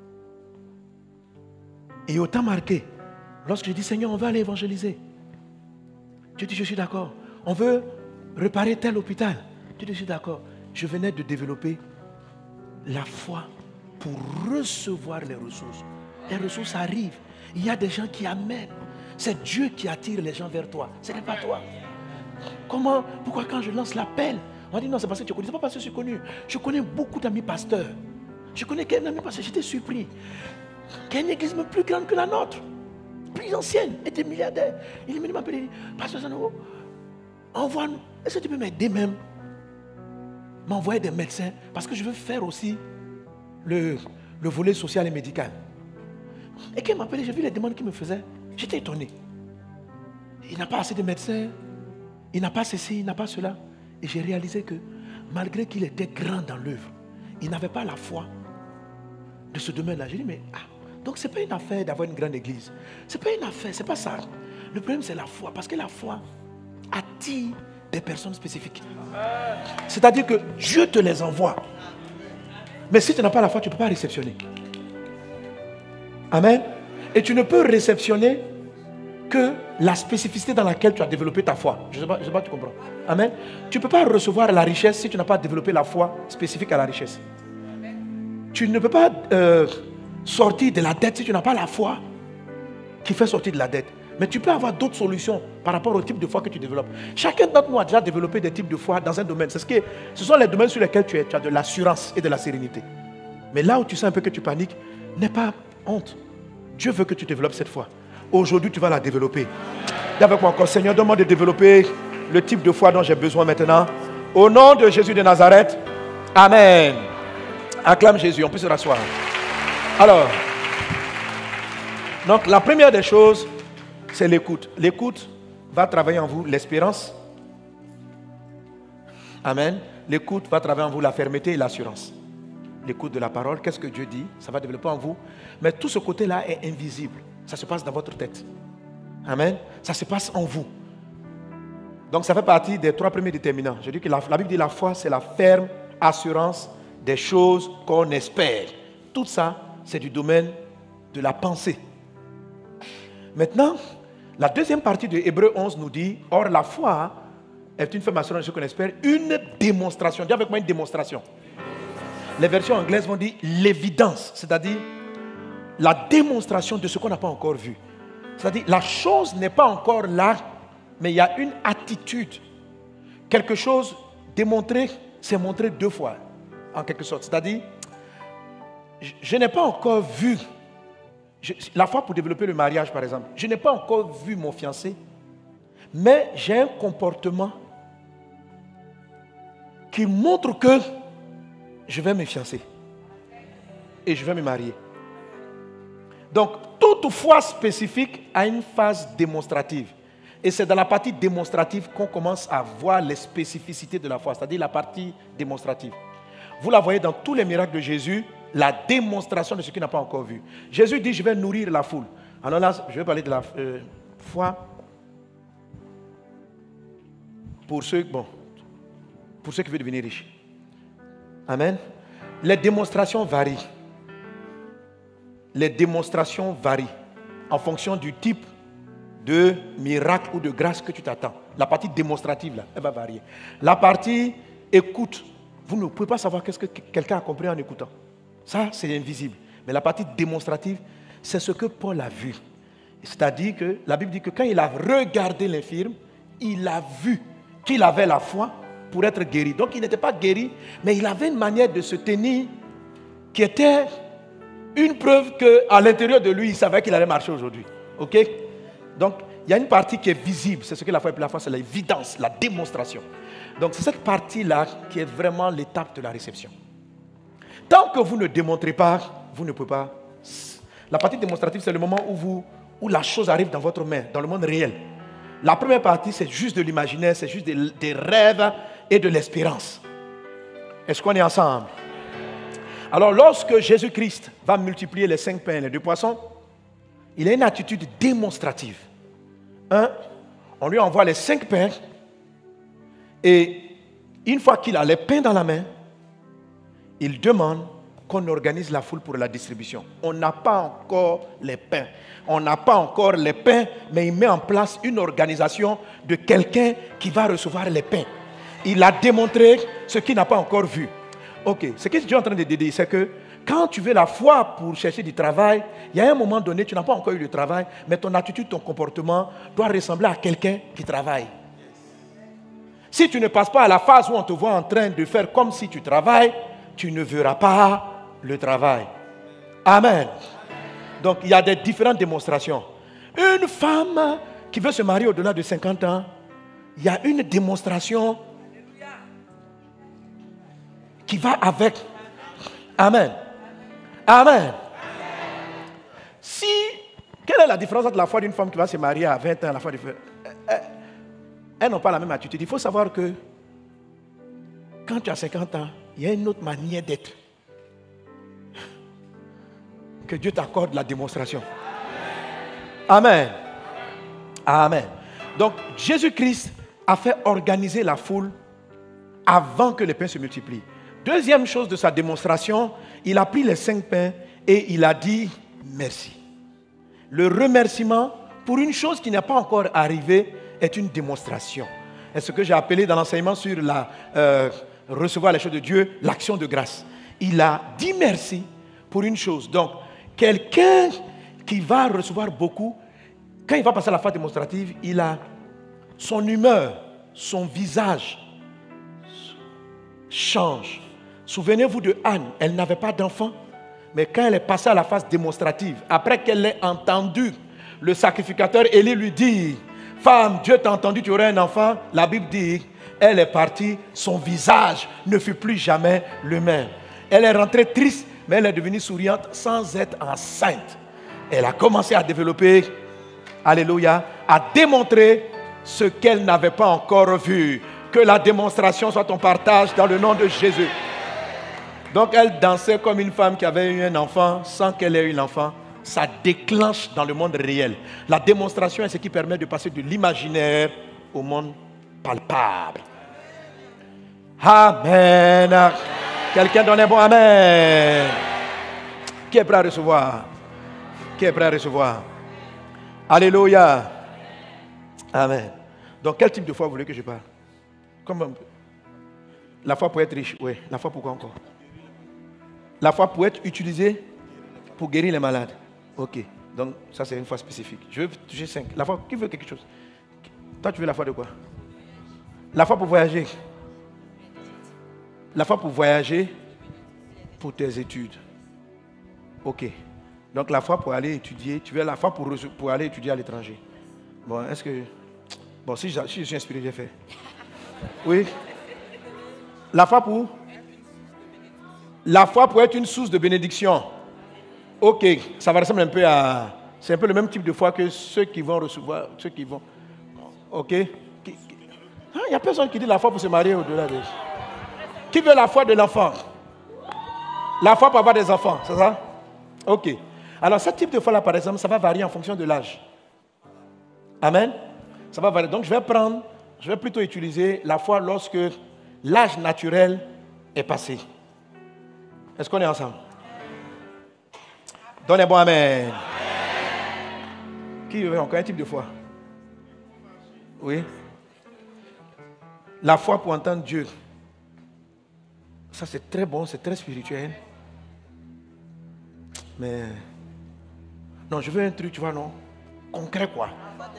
Et autant marqué, lorsque je dis Seigneur, on va aller évangéliser. Dieu dit, je suis d'accord. On veut réparer tel hôpital. Dieu dit, je suis d'accord. Je venais de développer la foi pour recevoir les ressources. Les ressources arrivent. Il y a des gens qui amènent. C'est Dieu qui attire les gens vers toi. Ce n'est pas toi. Comment? Pourquoi quand je lance l'appel, on dit non, c'est parce que tu connais. C'est pas parce que je suis connu. Je connais beaucoup d'amis pasteurs. Je connais qu'un ami pasteur. J'étais surpris. Qu'il y a une église plus grande que la nôtre. Plus ancienne. Et des milliardaires. Il m'a appelé. Il dit, Pasteur Sanogo, envoie-nous. Est-ce que tu peux m'aider même? M'envoyer des médecins. Parce que je veux faire aussi le, le volet social et médical. Et quand il m'a appelé, j'ai vu les demandes qu'il me faisait. J'étais étonné. Il n'a pas assez de médecins. Il n'a pas ceci, il n'a pas cela. Et j'ai réalisé que malgré qu'il était grand dans l'œuvre, il n'avait pas la foi de ce domaine-là. J'ai dit, mais ah, donc ce n'est pas une affaire d'avoir une grande église. Ce n'est pas une affaire, ce n'est pas ça. Le problème, c'est la foi. Parce que la foi attire des personnes spécifiques. C'est-à-dire que Dieu te les envoie. Mais si tu n'as pas la foi, tu ne peux pas réceptionner. Amen. Et tu ne peux réceptionner que la spécificité dans laquelle tu as développé ta foi. Je ne sais pas, je sais pas si tu comprends. Amen. Tu ne peux pas recevoir la richesse si tu n'as pas développé la foi spécifique à la richesse. Tu ne peux pas euh, sortir de la dette si tu n'as pas la foi qui fait sortir de la dette. Mais tu peux avoir d'autres solutions par rapport au type de foi que tu développes. Chacun d'entre nous a déjà développé des types de foi dans un domaine. C'est ce, que, ce sont les domaines sur lesquels tu, es, tu as de l'assurance et de la sérénité. Mais là où tu sens un peu que tu paniques, n'aie pas honte. Dieu veut que tu développes cette foi. Aujourd'hui, tu vas la développer. Dis avec moi encore, Seigneur, donne-moi de développer le type de foi dont j'ai besoin maintenant. Au nom de Jésus de Nazareth. Amen. Acclame Jésus, on peut se rasseoir. Alors, donc la première des choses, c'est l'écoute. L'écoute va travailler en vous l'espérance. Amen. L'écoute va travailler en vous la fermeté et l'assurance. l'écoute de la parole. Qu'est-ce que Dieu dit? Ça va développer en vous. Mais tout ce côté-là est invisible. Ça se passe dans votre tête. Amen. Ça se passe en vous. Donc ça fait partie des trois premiers déterminants. Je dis que la, la Bible dit la foi, c'est la ferme assurance des choses qu'on espère. Tout ça, c'est du domaine de la pensée. Maintenant, la deuxième partie de Hébreux onze nous dit, or la foi est une ferme assurance de ce qu'on espère, une démonstration. Dis avec moi une démonstration. Les versions anglaises vont dire l'évidence, c'est-à-dire la démonstration de ce qu'on n'a pas encore vu. C'est-à-dire la chose n'est pas encore là, mais il y a une attitude. Quelque chose démontré, c'est montré deux fois, en quelque sorte. C'est-à-dire, je, je n'ai pas encore vu, je, la foi pour développer le mariage par exemple, je n'ai pas encore vu mon fiancé, mais j'ai un comportement qui montre que je vais me fiancer et je vais me marier. Donc, toute foi spécifique a une phase démonstrative. Et c'est dans la partie démonstrative qu'on commence à voir les spécificités de la foi, c'est-à-dire la partie démonstrative. Vous la voyez dans tous les miracles de Jésus, la démonstration de ce qu'il n'a pas encore vu. Jésus dit, je vais nourrir la foule. Alors là, je vais parler de la euh, foi pour ceux, bon, pour ceux qui veulent devenir riches. Amen. Les démonstrations varient. Les démonstrations varient en fonction du type de miracle ou de grâce que tu t'attends. La partie démonstrative, là, elle va varier. La partie écoute, vous ne pouvez pas savoir qu'est-ce que quelqu'un a compris en écoutant. Ça, c'est invisible. Mais la partie démonstrative, c'est ce que Paul a vu. C'est-à-dire que la Bible dit que quand il a regardé l'infirme, il a vu qu'il avait la foi pour être guéri. Donc, il n'était pas guéri, mais il avait une manière de se tenir qui était une preuve qu'à l'intérieur de lui, il savait qu'il allait marcher aujourd'hui. OK? Donc, il y a une partie qui est visible. C'est ce que la foi est. La foi, c'est l'évidence, la démonstration. Donc, c'est cette partie-là qui est vraiment l'étape de la réception. Tant que vous ne démontrez pas, vous ne pouvez pas. La partie démonstrative, c'est le moment où, vous, où la chose arrive dans votre main, dans le monde réel. La première partie, c'est juste de l'imaginaire, c'est juste des, des rêves et de l'espérance. Est-ce qu'on est ensemble? Alors, lorsque Jésus-Christ va multiplier les cinq pains et les deux poissons, il a une attitude démonstrative. Un, on lui envoie les cinq pains et une fois qu'il a les pains dans la main, il demande qu'on organise la foule pour la distribution. On n'a pas encore les pains. On n'a pas encore les pains, mais il met en place une organisation de quelqu'un qui va recevoir les pains. Il a démontré ce qu'il n'a pas encore vu. Ok, ce que je suis en train de dire, c'est que quand tu veux la foi pour chercher du travail, il y a un moment donné, tu n'as pas encore eu le travail, mais ton attitude, ton comportement doit ressembler à quelqu'un qui travaille. Si tu ne passes pas à la phase où on te voit en train de faire comme si tu travailles, tu ne verras pas le travail. Amen. Donc, il y a des différentes démonstrations. Une femme qui veut se marier au-delà de cinquante ans, il y a une démonstration qui va avec. Amen. Amen. Si, quelle est la différence entre la foi d'une femme qui va se marier à vingt ans et la foi d'une femme? Elles n'ont pas la même attitude. Il faut savoir que quand tu as cinquante ans, il y a une autre manière d'être. Que Dieu t'accorde la démonstration. Amen. Amen. Donc, Jésus-Christ a fait organiser la foule avant que les pains se multiplient. Deuxième chose de sa démonstration, il a pris les cinq pains et il a dit merci. Le remerciement pour une chose qui n'est pas encore arrivée est une démonstration. est ce que j'ai appelé dans l'enseignement sur la, euh, recevoir les choses de Dieu, l'action de grâce. Il a dit merci pour une chose. Donc, quelqu'un qui va recevoir beaucoup, quand il va passer à la phase démonstrative, il a son humeur, son visage change. Souvenez-vous de Anne, elle n'avait pas d'enfant, mais quand elle est passée à la phase démonstrative, après qu'elle ait entendu le sacrificateur Élie lui dire, femme, Dieu t'a entendu, tu aurais un enfant, la Bible dit, elle est partie, son visage ne fut plus jamais le même. Elle est rentrée triste, mais elle est devenue souriante sans être enceinte. Elle a commencé à développer, alléluia, à démontrer ce qu'elle n'avait pas encore vu. Que la démonstration soit ton partage dans le nom de Jésus. Donc elle dansait comme une femme qui avait eu un enfant sans qu'elle ait eu un enfant. Ça déclenche dans le monde réel. La démonstration est ce qui permet de passer de l'imaginaire au monde palpable. Amen. Quelqu'un donne un bon amen. Qui est prêt à recevoir? Qui est prêt à recevoir? Alléluia. Amen. Donc quel type de foi vous voulez que je parle? Comme la foi pour être riche. Oui. La foi pour quoi encore? La foi pour être utilisée pour guérir les malades. Ok. Donc ça c'est une foi spécifique. Je veux toucher cinq. La foi, qui veut quelque chose? Toi tu veux la foi de quoi? La foi pour voyager. La foi pour voyager pour tes études. Ok. Donc la foi pour aller étudier. Tu veux la foi pour, pour aller étudier à l'étranger. Bon, est-ce que... Bon, si je, si je suis inspiré, j'ai fait. Oui. La foi pour... La foi pour être une source de bénédiction. Ok. Ça va ressembler un peu à... C'est un peu le même type de foi que ceux qui vont recevoir... Ceux qui vont... Ok. Il n'y a personne qui dit la foi pour se marier au-delà de... Qui veut la foi de l'enfant? La foi pour avoir des enfants, c'est ça? Ok. Alors, ce type de foi-là, par exemple, ça va varier en fonction de l'âge. Amen. Ça va varier. Donc, je vais prendre, je vais plutôt utiliser la foi lorsque l'âge naturel est passé. Est-ce qu'on est ensemble? Donnez bon amen. Qui veut encore un type de foi? Oui. La foi pour entendre Dieu. Ça, c'est très bon, c'est très spirituel. Mais... Non, je veux un truc, tu vois, non? Concret, quoi.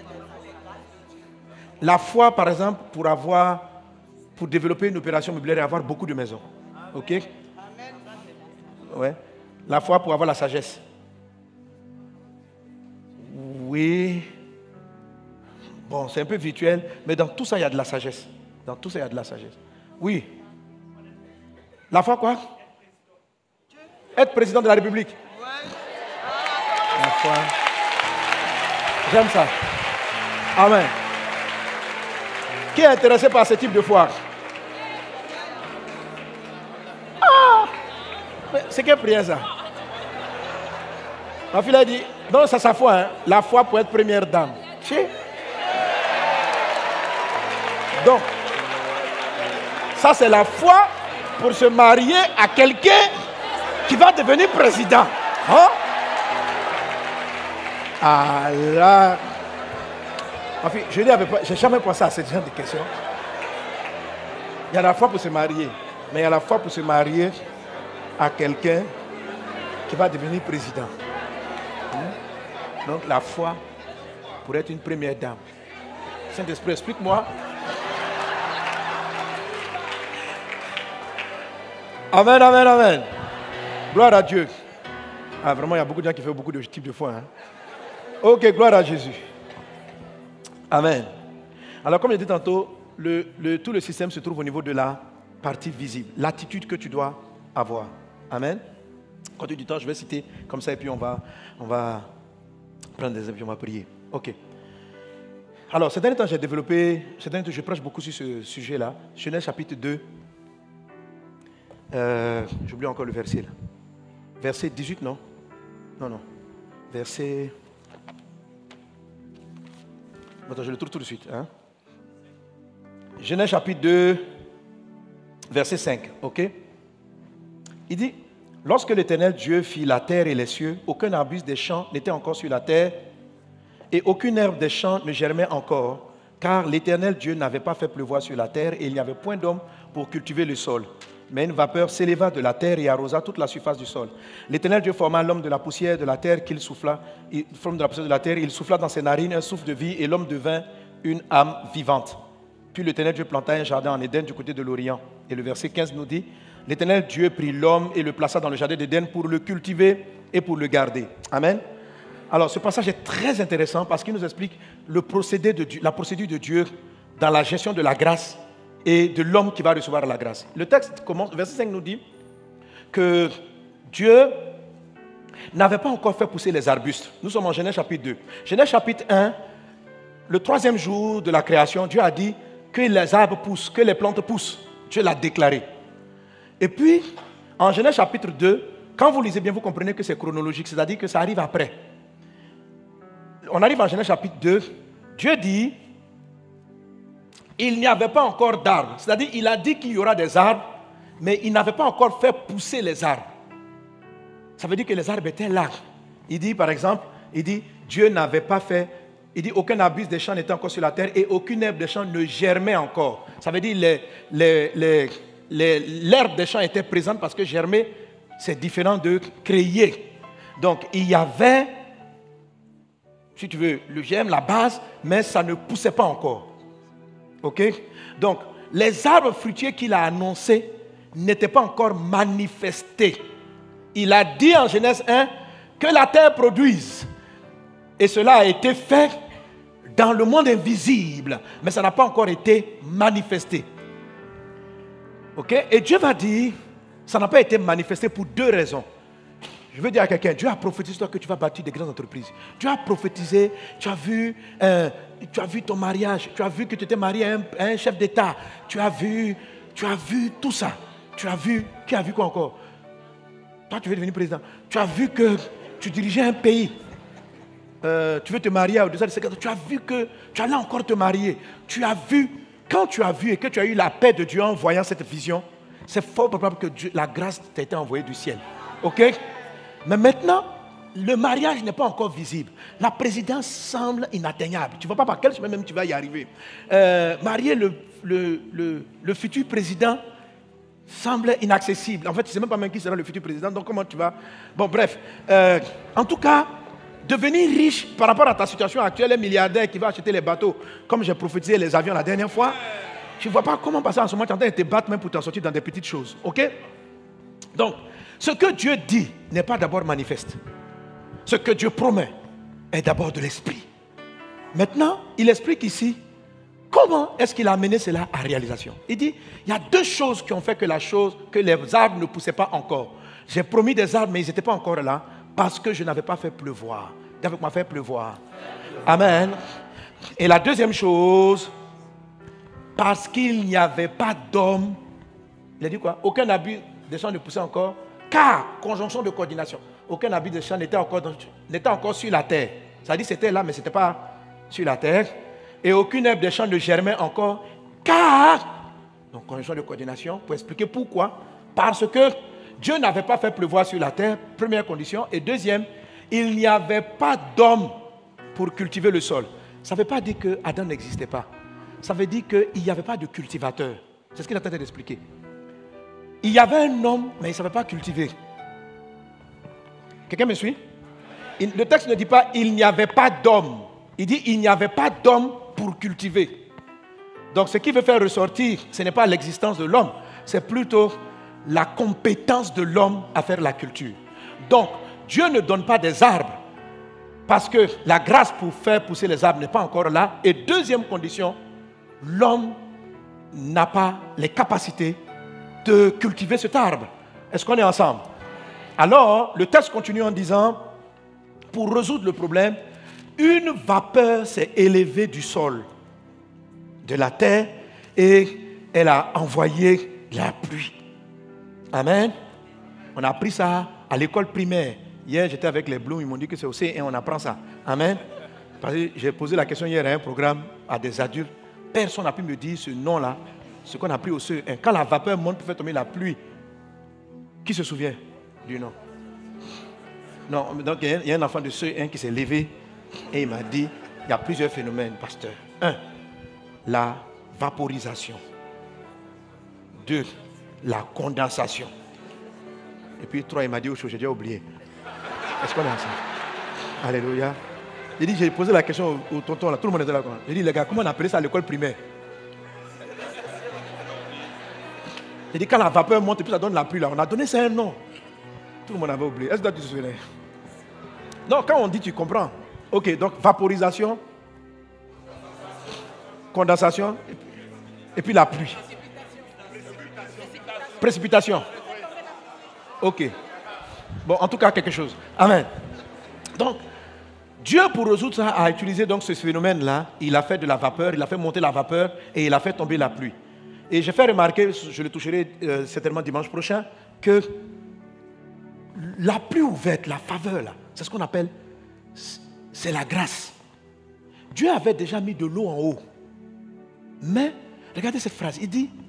La foi, par exemple, pour avoir... Pour développer une opération immobilière et avoir beaucoup de maisons. Ok? Ouais. La foi pour avoir la sagesse. Oui. Bon, c'est un peu virtuel, mais dans tout ça, il y a de la sagesse. Dans tout ça, il y a de la sagesse. Oui. La foi quoi? Être président de la République. La foi. J'aime ça. Amen. Qui est intéressé par ce type de foi? Ah! C'est quelle prière ça? Ma fille a dit, non, c'est sa foi, hein? La foi pour être première dame. Donc, ça c'est la foi pour se marier à quelqu'un qui va devenir président. Hein? Ah là. Ma fille, je n'ai jamais pensé à ce genre de questions. Il y a la foi pour se marier, mais il y a la foi pour se marier à quelqu'un qui va devenir président. Hein? Donc la foi pour être une première dame. Saint-Esprit, explique-moi. Amen, amen, amen. Gloire à Dieu. Ah, vraiment, il y a beaucoup de gens qui font beaucoup de types de foi. Hein? Ok, gloire à Jésus. Amen. Alors, comme je l'ai dit tantôt, le, le, tout le système se trouve au niveau de la partie visible. L'attitude que tu dois avoir. Amen. Quand tu dis temps, je vais citer comme ça et puis on va, on va prendre des exemples, on va prier. Ok. Alors, ces derniers temps, j'ai développé, ces derniers temps, je prêche beaucoup sur ce sujet-là. Genèse chapitre deux. Euh, J'oublie encore le verset là. Verset dix-huit, non? Non, non. Verset... Attends, je le trouve tout de suite. Hein? Genèse chapitre deux, verset cinq. Ok? Il dit, lorsque l'Éternel Dieu fit la terre et les cieux, aucun arbuste des champs n'était encore sur la terre et aucune herbe des champs ne germait encore, car l'Éternel Dieu n'avait pas fait pleuvoir sur la terre et il n'y avait point d'homme pour cultiver le sol. Mais une vapeur s'éleva de la terre et arrosa toute la surface du sol. L'Éternel Dieu forma l'homme de la poussière de la terre qu'il souffla, il, de la poussière de la terre, il souffla dans ses narines un souffle de vie et l'homme devint une âme vivante. Puis l'Éternel Dieu planta un jardin en Éden du côté de l'Orient. Et le verset quinze nous dit, l'Éternel Dieu prit l'homme et le plaça dans le jardin d'Éden pour le cultiver et pour le garder. Amen. Alors ce passage est très intéressant parce qu'il nous explique le procédé de Dieu, la procédure de Dieu dans la gestion de la grâce et de l'homme qui va recevoir la grâce. Le texte commence, verset cinq nous dit que Dieu n'avait pas encore fait pousser les arbustes. Nous sommes en Genèse chapitre deux. Genèse chapitre un, le troisième jour de la création, Dieu a dit que les arbres poussent, que les plantes poussent. Dieu l'a déclaré. Et puis, En Genèse chapitre deux, quand vous lisez bien, vous comprenez que c'est chronologique, c'est-à-dire que ça arrive après. On arrive en Genèse chapitre deux, Dieu dit, il n'y avait pas encore d'arbres. C'est-à-dire, il a dit qu'il y aura des arbres, mais il n'avait pas encore fait pousser les arbres. Ça veut dire que les arbres étaient là. Il dit, par exemple, il dit, Dieu n'avait pas fait, il dit, aucun arbuste des champs n'était encore sur la terre et aucune herbe des champs ne germait encore. Ça veut dire, les, les, les, les, l'herbe des champs était présente parce que germer, c'est différent de créer. Donc, il y avait, si tu veux, le germe, la base, mais ça ne poussait pas encore. Ok? Donc, les arbres fruitiers qu'il a annoncés n'étaient pas encore manifestés. Il a dit en Genèse un que la terre produise. Et cela a été fait dans le monde invisible, mais ça n'a pas encore été manifesté. Ok? Et Dieu va dire, ça n'a pas été manifesté pour deux raisons. Je veux dire à quelqu'un, Dieu a prophétisé toi que tu vas bâtir des grandes entreprises. Dieu a prophétisé, tu as vu, euh, tu as vu ton mariage, tu as vu que tu étais marié à un, à un chef d'État, tu as vu, tu as vu tout ça. Tu as vu, qui a vu quoi encore? Toi, tu veux devenir président. Tu as vu que tu dirigeais un pays. Euh, tu veux te marier au-delà de cinquante ans. Tu as vu que tu allais encore te marier. Tu as vu, quand tu as vu et que tu as eu la paix de Dieu en voyant cette vision, c'est fort probable que Dieu, la grâce t'a été envoyée du ciel. Ok? Mais maintenant, le mariage n'est pas encore visible. La présidence semble inatteignable. Tu ne vois pas par quel chemin même tu vas y arriver. Euh, marier le, le, le, le futur président semble inaccessible. En fait, tu ne sais même pas même qui sera le futur président. Donc, comment tu vas... Bon, bref. Euh, en tout cas, devenir riche par rapport à ta situation actuelle, un milliardaire qui va acheter les bateaux, comme j'ai prophétisé les avions la dernière fois, tu ne vois pas comment passer en ce moment. Tu es en train de te battre même pour t'en sortir dans des petites choses. OK? Donc, ce que Dieu dit n'est pas d'abord manifeste. Ce que Dieu promet est d'abord de l'esprit. Maintenant, il explique ici comment est-ce qu'il a amené cela à réalisation. Il dit, il y a deux choses qui ont fait que la chose, que les arbres ne poussaient pas encore. J'ai promis des arbres, mais ils n'étaient pas encore là parce que je n'avais pas fait pleuvoir. Dieu m'a fait pleuvoir. Amen. Et la deuxième chose, parce qu'il n'y avait pas d'homme, il a dit quoi? Aucun habit des champs ne poussait encore, car, conjonction de coordination, aucun habit des champs n'était encore, n'était encore sur la terre. Ça dit c'était là, mais ce n'était pas sur la terre. Et aucune herbe des champs ne germait encore, car, donc conjonction de coordination, pour expliquer pourquoi, parce que Dieu n'avait pas fait pleuvoir sur la terre, première condition, et deuxième, il n'y avait pas d'homme pour cultiver le sol. Ça ne veut pas dire que Adam n'existait pas. Ça veut dire qu'il n'y avait pas de cultivateur. C'est ce qu'il a tenté d'expliquer. Il y avait un homme, mais il ne savait pas cultiver. Quelqu'un me suit? Le texte ne dit pas il n'y avait pas d'homme. Il dit il n'y avait pas d'homme pour cultiver. Donc ce qui veut faire ressortir, ce n'est pas l'existence de l'homme, c'est plutôt la compétence de l'homme à faire la culture. Donc Dieu ne donne pas des arbres parce que la grâce pour faire pousser les arbres n'est pas encore là. Et deuxième condition, l'homme n'a pas les capacités de cultiver cet arbre. Est-ce qu'on est ensemble? Alors, le texte continue en disant, pour résoudre le problème, une vapeur s'est élevée du sol, de la terre, et elle a envoyé la pluie. Amen. On a appris ça à l'école primaire. Hier, j'étais avec les Blooms, ils m'ont dit que c'est au C un, on apprend ça. Amen. Parce que j'ai posé la question hier à un programme à des adultes. Personne n'a pu me dire ce nom-là, ce qu'on a appris au C un. Quand la vapeur monte pour faire tomber la pluie, qui se souvient du nom? Non, donc il y a un enfant de C un qui s'est levé et il m'a dit, il y a plusieurs phénomènes, pasteur. Un, la vaporisation. Deux, la condensation. Et puis trois, il m'a dit autre chose, j'ai déjà oublié. Est-ce qu'on est ensemble? Alléluia. J'ai dit, j'ai posé la question au, au tonton là, tout le monde était là. J'ai dit, les gars, comment on appelait ça à l'école primaire? J'ai dit, quand la vapeur monte et puis ça donne la pluie là, on a donné ça un nom. Tout le monde avait oublié. Est-ce que tu te souviens? Non, quand on dit, tu comprends. Ok, donc vaporisation, condensation, et puis la pluie. Précipitation. Ok. Bon, en tout cas, quelque chose. Amen. Donc, Dieu, pour résoudre ça, a utilisé donc ce phénomène-là. Il a fait de la vapeur, il a fait monter la vapeur et il a fait tomber la pluie. Et j'ai fait remarquer, je le toucherai euh, certainement dimanche prochain, que la pluie ouverte, la faveur, là, c'est ce qu'on appelle, c'est la grâce. Dieu avait déjà mis de l'eau en haut. Mais, regardez cette phrase, il dit,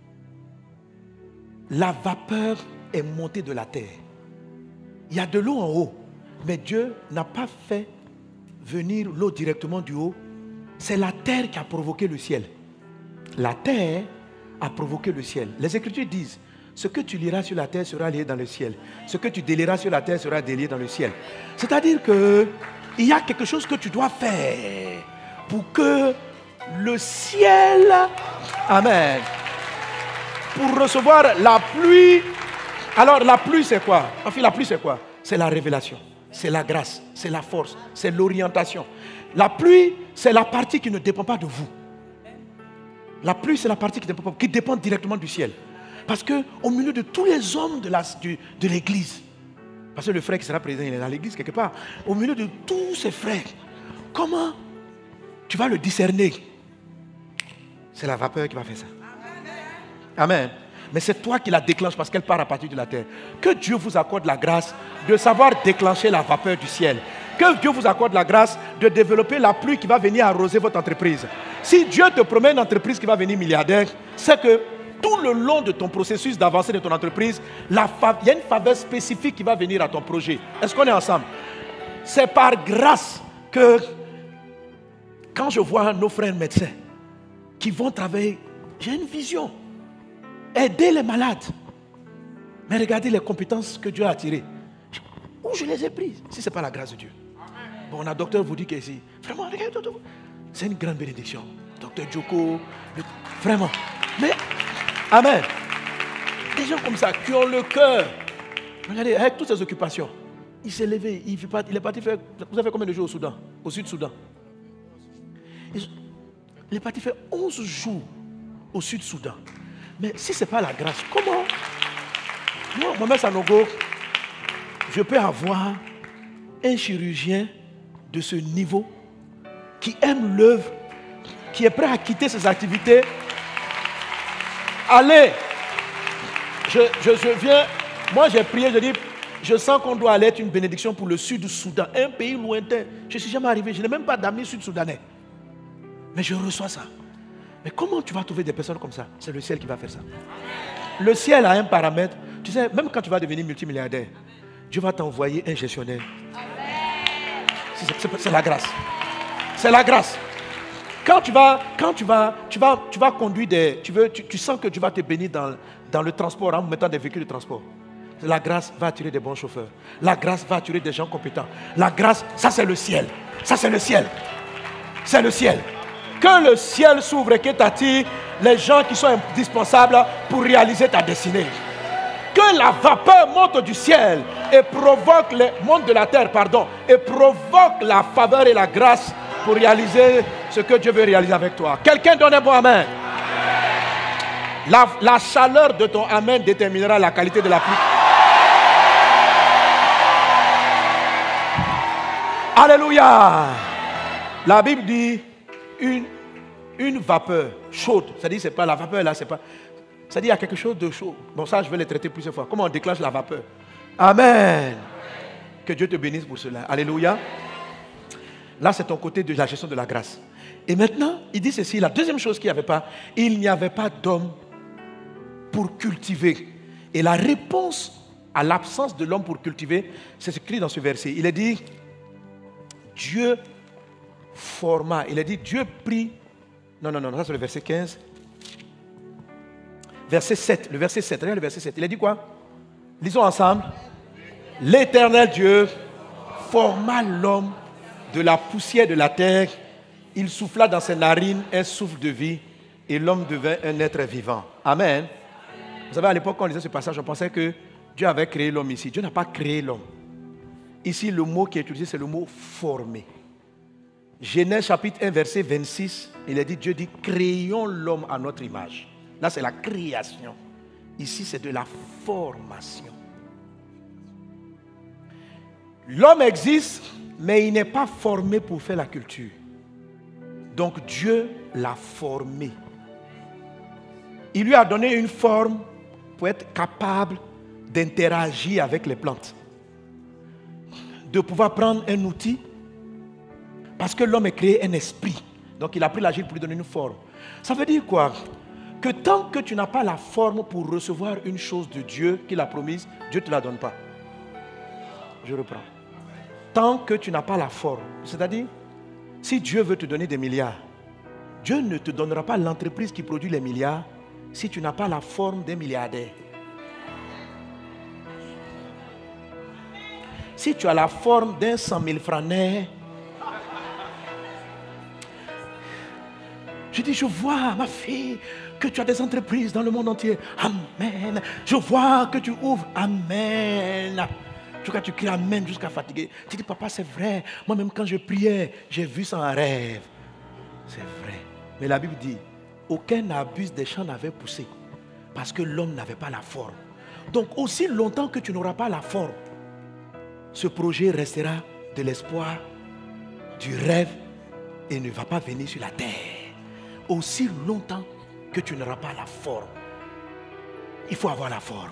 la vapeur est montée de la terre. Il y a de l'eau en haut, mais Dieu n'a pas fait venir l'eau directement du haut. C'est la terre qui a provoqué le ciel. La terre a provoqué le ciel. Les Écritures disent, ce que tu liras sur la terre sera lié dans le ciel. Ce que tu délieras sur la terre sera délié dans le ciel. C'est-à-dire que il y a quelque chose que tu dois faire pour que le ciel, amen, pour recevoir la pluie. Alors la pluie c'est quoi? Enfin la pluie c'est quoi? C'est la révélation, c'est la grâce, c'est la force, c'est l'orientation. La pluie c'est la partie qui ne dépend pas de vous. La pluie c'est la partie qui dépend, qui dépend directement du ciel. Parce qu'au milieu de tous les hommes de, la, de, de l'église, parce que le frère qui sera présent, il est dans l'église quelque part, au milieu de tous ces frères, comment tu vas le discerner? C'est la vapeur qui va faire ça. Amen. Mais c'est toi qui la déclenches parce qu'elle part à partir de la terre. Que Dieu vous accorde la grâce de savoir déclencher la vapeur du ciel. Que Dieu vous accorde la grâce de développer la pluie qui va venir arroser votre entreprise. Si Dieu te promet une entreprise qui va venir milliardaire, c'est que tout le long de ton processus d'avancée de ton entreprise, la fa... il y a une faveur spécifique qui va venir à ton projet. Est-ce qu'on est ensemble? C'est par grâce que quand je vois nos frères médecins qui vont travailler, j'ai une vision. Aider les malades. Mais regardez les compétences que Dieu a tirées. Où je les ai prises, si ce n'est pas la grâce de Dieu. Bon, on a docteur vous dit qu'ici, vraiment, regardez, c'est une grande bénédiction. Docteur Djoko, le... vraiment. Mais, amen. Des gens comme ça, qui ont le cœur. Regardez, avec toutes ces occupations, il s'est levé, il, fait pas, il est parti faire... Vous avez fait combien de jours au Soudan? Au Sud-Soudan? Il est parti faire onze jours au Sud-Soudan. Mais si ce n'est pas la grâce, comment? Moi, Mohamed Sanogo, je peux avoir un chirurgien de ce niveau qui aime l'œuvre, qui est prêt à quitter ses activités. Allez, je, je, je viens, moi j'ai prié, je dis, je sens qu'on doit aller être une bénédiction pour le Sud-Soudan, un pays lointain. Je ne suis jamais arrivé, je n'ai même pas d'amis sud-soudanais. Mais je reçois ça. Mais comment tu vas trouver des personnes comme ça? C'est le ciel qui va faire ça. Le ciel a un paramètre. Tu sais, même quand tu vas devenir multimilliardaire, Dieu va t'envoyer un gestionnaire. C'est, c'est, c'est la grâce. C'est la grâce. Quand tu vas, quand tu vas, tu vas, tu vas conduire des... Tu, veux, tu, tu sens que tu vas te bénir dans, dans le transport en mettant des véhicules de transport. La grâce va attirer des bons chauffeurs. La grâce va attirer des gens compétents. La grâce, ça c'est le ciel. Ça c'est le ciel. C'est le ciel. Que le ciel s'ouvre et que t'attire les gens qui sont indispensables pour réaliser ta destinée. Que la vapeur monte du ciel et provoque le monde de la terre, pardon, et provoque la faveur et la grâce pour réaliser ce que Dieu veut réaliser avec toi. Quelqu'un donne un bon amen. La, la chaleur de ton amen déterminera la qualité de la pluie. Alléluia. La Bible dit une, une vapeur chaude. C'est-à-dire, c'est pas la vapeur là, c'est pas. C'est-à-dire, il y a quelque chose de chaud. Bon, ça, je vais les traiter plusieurs fois. Comment on déclenche la vapeur? Amen. Que Dieu te bénisse pour cela. Alléluia. Là, c'est ton côté de la gestion de la grâce. Et maintenant, il dit ceci, la deuxième chose qu'il n'y avait pas, il n'y avait pas d'homme pour cultiver. Et la réponse à l'absence de l'homme pour cultiver, c'est écrit dans ce verset. Il est dit, Dieu forma. Il est dit, Dieu prit. Non, non, non, ça c'est le verset quinze. Verset sept, le verset sept, regarde le verset sept. Il a dit quoi? Lisons ensemble. L'Éternel Dieu forma l'homme de la poussière de la terre. Il souffla dans ses narines un souffle de vie et l'homme devint un être vivant. Amen. Vous savez, à l'époque, quand on lisait ce passage, on pensait que Dieu avait créé l'homme ici. Dieu n'a pas créé l'homme. Ici, le mot qui est utilisé, c'est le mot former. Genèse chapitre un, verset vingt-six, il est dit, Dieu dit, créons l'homme à notre image. Là, c'est la création. Ici, c'est de la formation. L'homme existe, mais il n'est pas formé pour faire la culture. Donc, Dieu l'a formé. il lui a donné une forme pour être capable d'interagir avec les plantes. De pouvoir prendre un outil, parce que l'homme est créé un esprit. Donc il a pris l'agile pour lui donner une forme. Ça veut dire quoi? Que tant que tu n'as pas la forme pour recevoir une chose de Dieu qu'il a promise, Dieu ne te la donne pas. Je reprends. Tant que tu n'as pas la forme, c'est-à-dire, si Dieu veut te donner des milliards, Dieu ne te donnera pas l'entreprise qui produit les milliards si tu n'as pas la forme d'un milliardaire. Si tu as la forme d'un cent mille francs, je dis, je vois, ma fille, que tu as des entreprises dans le monde entier. Amen. Je vois que tu ouvres. Amen. Tu vois, tu cries Amen jusqu'à fatiguer. Tu dis, papa, c'est vrai. Moi-même, quand je priais, j'ai vu ça en rêve. C'est vrai. Mais la Bible dit, aucun abus des champs n'avait poussé. Parce que l'homme n'avait pas la forme. Donc, aussi longtemps que tu n'auras pas la forme, ce projet restera de l'espoir, du rêve, et ne va pas venir sur la terre. Aussi longtemps que tu n'auras pas la forme. Il faut avoir la forme.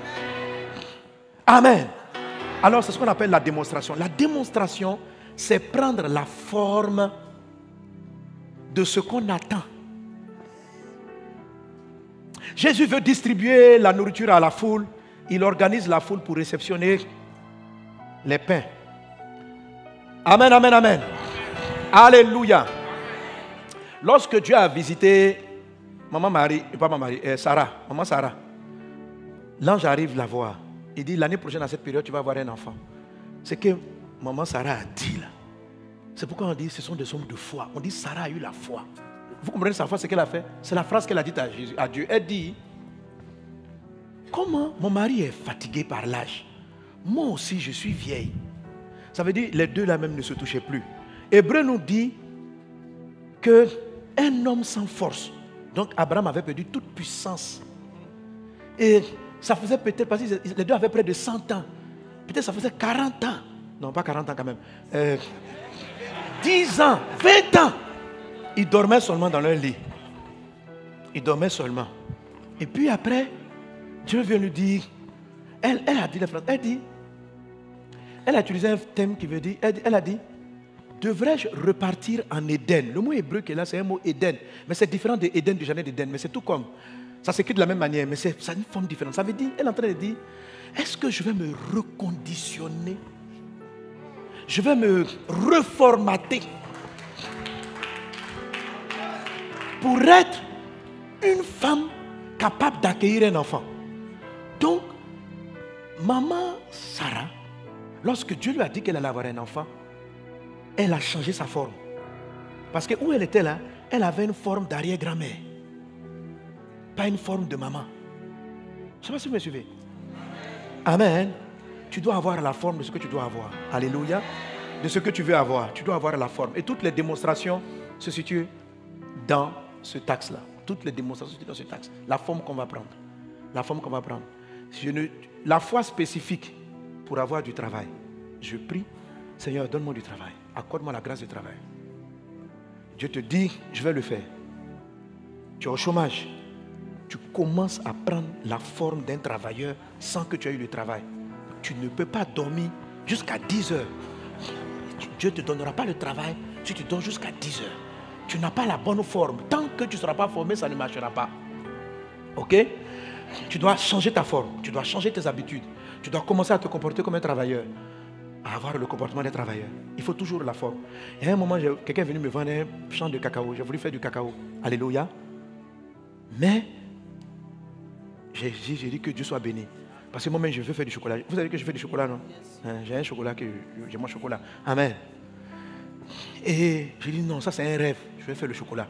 Amen. Alors c'est ce qu'on appelle la démonstration. La démonstration, c'est prendre la forme de ce qu'on attend. Jésus veut distribuer la nourriture à la foule. Il organise la foule pour réceptionner les pains. Amen, amen, amen. Alléluia. Lorsque Dieu a visité maman Marie, pas maman Marie, euh, Sarah, maman Sarah, l'ange arrive la voir. Il dit, l'année prochaine à cette période, tu vas avoir un enfant. C'est que maman Sarah a dit là. C'est pourquoi on dit, ce sont des hommes de foi. On dit, Sarah a eu la foi. Vous comprenez sa foi, ce qu'elle a fait? C'est la phrase qu'elle a dite à, Jésus, à Dieu. Elle dit, comment mon mari est fatigué par l'âge? Moi aussi, je suis vieille. Ça veut dire, les deux là même ne se touchaient plus. Hébreu nous dit que un homme sans force. Donc Abraham avait perdu toute puissance. Et ça faisait peut-être, parce que les deux avaient près de cent ans. Peut-être ça faisait quarante ans. Non, pas quarante ans quand même. Euh, dix ans, vingt ans. Ils dormaient seulement dans leur lit. Ils dormaient seulement. Et puis après, Dieu vient lui dire, elle, elle a dit la phrase, elle dit, elle a utilisé un thème qui veut dire, elle, elle a dit, devrais-je repartir en Éden? Le mot hébreu qui est là, c'est un mot Éden. Mais c'est différent de Éden, du jardin d'Éden. Mais c'est tout comme. Ça s'écrit de la même manière, mais c'est, ça a une forme différente. Ça veut dire, elle est en train de dire, est-ce que je vais me reconditionner? Je vais me reformater pour être une femme capable d'accueillir un enfant. Donc, maman Sarah, lorsque Dieu lui a dit qu'elle allait avoir un enfant, elle a changé sa forme. Parce que où elle était là, elle avait une forme d'arrière-grand-mère. Pas une forme de maman. Je ne sais pas si vous me suivez. Amen. Tu dois avoir la forme de ce que tu dois avoir. Alléluia. De ce que tu veux avoir. Tu dois avoir la forme. Et toutes les démonstrations se situent dans ce axe-là. Toutes les démonstrations se situent dans ce axe. La forme qu'on va prendre. La forme qu'on va prendre. Je ne, la foi spécifique pour avoir du travail. Je prie, Seigneur, donne-moi du travail. Accorde-moi la grâce du travail. Dieu te dit, je vais le faire. Tu es au chômage. Tu commences à prendre la forme d'un travailleur sans que tu aies eu le travail. Tu ne peux pas dormir jusqu'à dix heures. Dieu ne te donnera pas le travail si tu dors jusqu'à dix heures. Tu n'as pas la bonne forme. Tant que tu ne seras pas formé, ça ne marchera pas. Ok? Tu dois changer ta forme. Tu dois changer tes habitudes. Tu dois commencer à te comporter comme un travailleur. À avoir le comportement des travailleurs. Il faut toujours la forme. Et à un moment, quelqu'un est venu me vendre un champ de cacao. J'ai voulu faire du cacao. Alléluia. Mais, j'ai dit, j'ai dit que Dieu soit béni. Parce que moi-même, je veux faire du chocolat. Vous savez que je fais du chocolat, non? Hein, j'ai un chocolat, que j'ai mon chocolat. Amen. Et j'ai dit, non, ça c'est un rêve. Je vais faire le chocolat.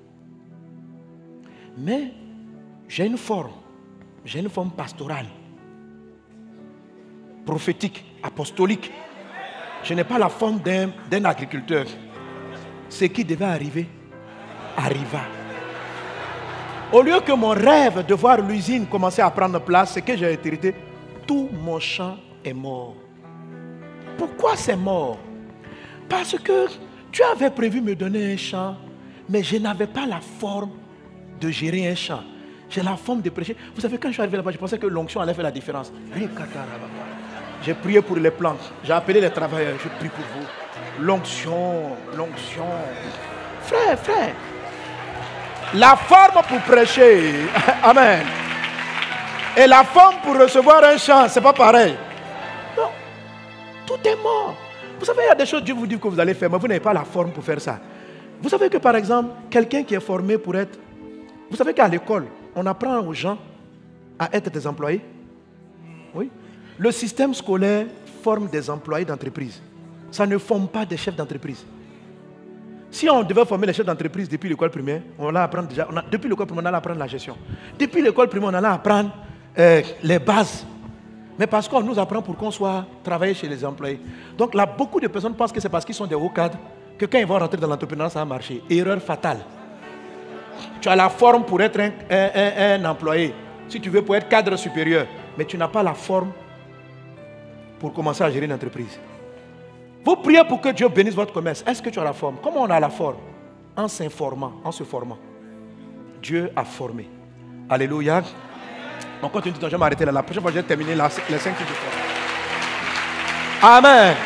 Mais, j'ai une forme. J'ai une forme pastorale. Prophétique, apostolique. Je n'ai pas la forme d'un, d'un agriculteur. Ce qui devait arriver, arriva. Au lieu que mon rêve de voir l'usine commencer à prendre place, ce que j'ai hérité, tout mon champ est mort. Pourquoi c'est mort? Parce que tu avais prévu me donner un champ, mais je n'avais pas la forme de gérer un champ. J'ai la forme de prêcher. Vous savez, quand je suis arrivé là-bas, je pensais que l'onction allait faire la différence. J'ai prié pour les plantes. J'ai appelé les travailleurs. Je prie pour vous. L'onction, l'onction. Frère, frère. La forme pour prêcher. Amen. Et la forme pour recevoir un chant, c'est pas pareil. Non. Tout est mort. Vous savez, il y a des choses que Dieu vous dit que vous allez faire, mais vous n'avez pas la forme pour faire ça. Vous savez que par exemple, quelqu'un qui est formé pour être... Vous savez qu'à l'école, on apprend aux gens à être des employés. Oui. Le système scolaire forme des employés d'entreprise. Ça ne forme pas des chefs d'entreprise. Si on devait former les chefs d'entreprise depuis l'école primaire, on allait apprendre déjà... On a, depuis l'école primaire, on allait apprendre la gestion. Depuis l'école primaire, on allait apprendre euh, les bases. Mais parce qu'on nous apprend pour qu'on soit travailler chez les employés. Donc là, beaucoup de personnes pensent que c'est parce qu'ils sont des hauts cadres que quand ils vont rentrer dans l'entrepreneuriat, ça va marcher. Erreur fatale. Tu as la forme pour être un, un, un, un employé. Si tu veux, pour être cadre supérieur. Mais tu n'as pas la forme pour commencer à gérer une entreprise. Vous priez pour que Dieu bénisse votre commerce. Est-ce que tu as la forme? Comment on a la forme? En s'informant, en se formant. Dieu a formé. Alléluia. On continue, je vais m'arrêter là. La prochaine fois, je vais terminer la, les cinq types de forme. Amen.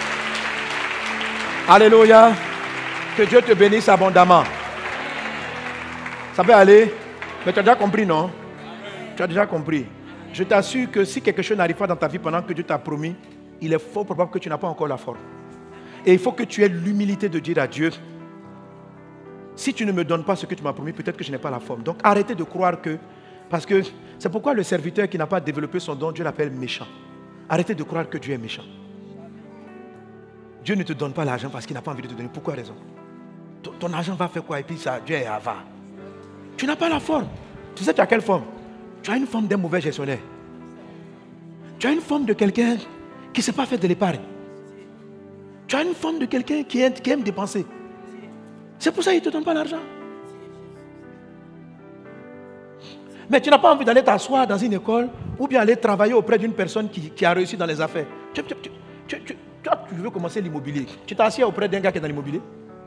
Alléluia. Que Dieu te bénisse abondamment. Ça peut aller? Mais tu as déjà compris, non? Tu as déjà compris. Je t'assure que si quelque chose n'arrive pas dans ta vie pendant que Dieu t'a promis, il est fort probable que tu n'as pas encore la forme. Et il faut que tu aies l'humilité de dire à Dieu, si tu ne me donnes pas ce que tu m'as promis, peut-être que je n'ai pas la forme. Donc arrêtez de croire que... Parce que c'est pourquoi le serviteur qui n'a pas développé son don, Dieu l'appelle méchant. Arrêtez de croire que Dieu est méchant. Dieu ne te donne pas l'argent parce qu'il n'a pas envie de te donner. Pourquoi raison? Ton, ton argent va faire quoi? Et puis ça, Dieu est avare. Tu n'as pas la forme. Tu sais, tu as quelle forme? Tu as une forme d'un mauvais gestionnaire. Tu as une forme de quelqu'un qui ne sait pas faire de l'épargne. Tu as une forme de quelqu'un qui aime, qui aime dépenser. C'est pour ça qu'il ne te donne pas l'argent. Mais tu n'as pas envie d'aller t'asseoir dans une école ou bien aller travailler auprès d'une personne qui, qui a réussi dans les affaires. Tu, tu, tu, tu, tu, toi, tu veux commencer l'immobilier. Tu t'assieds auprès d'un gars qui est dans l'immobilier.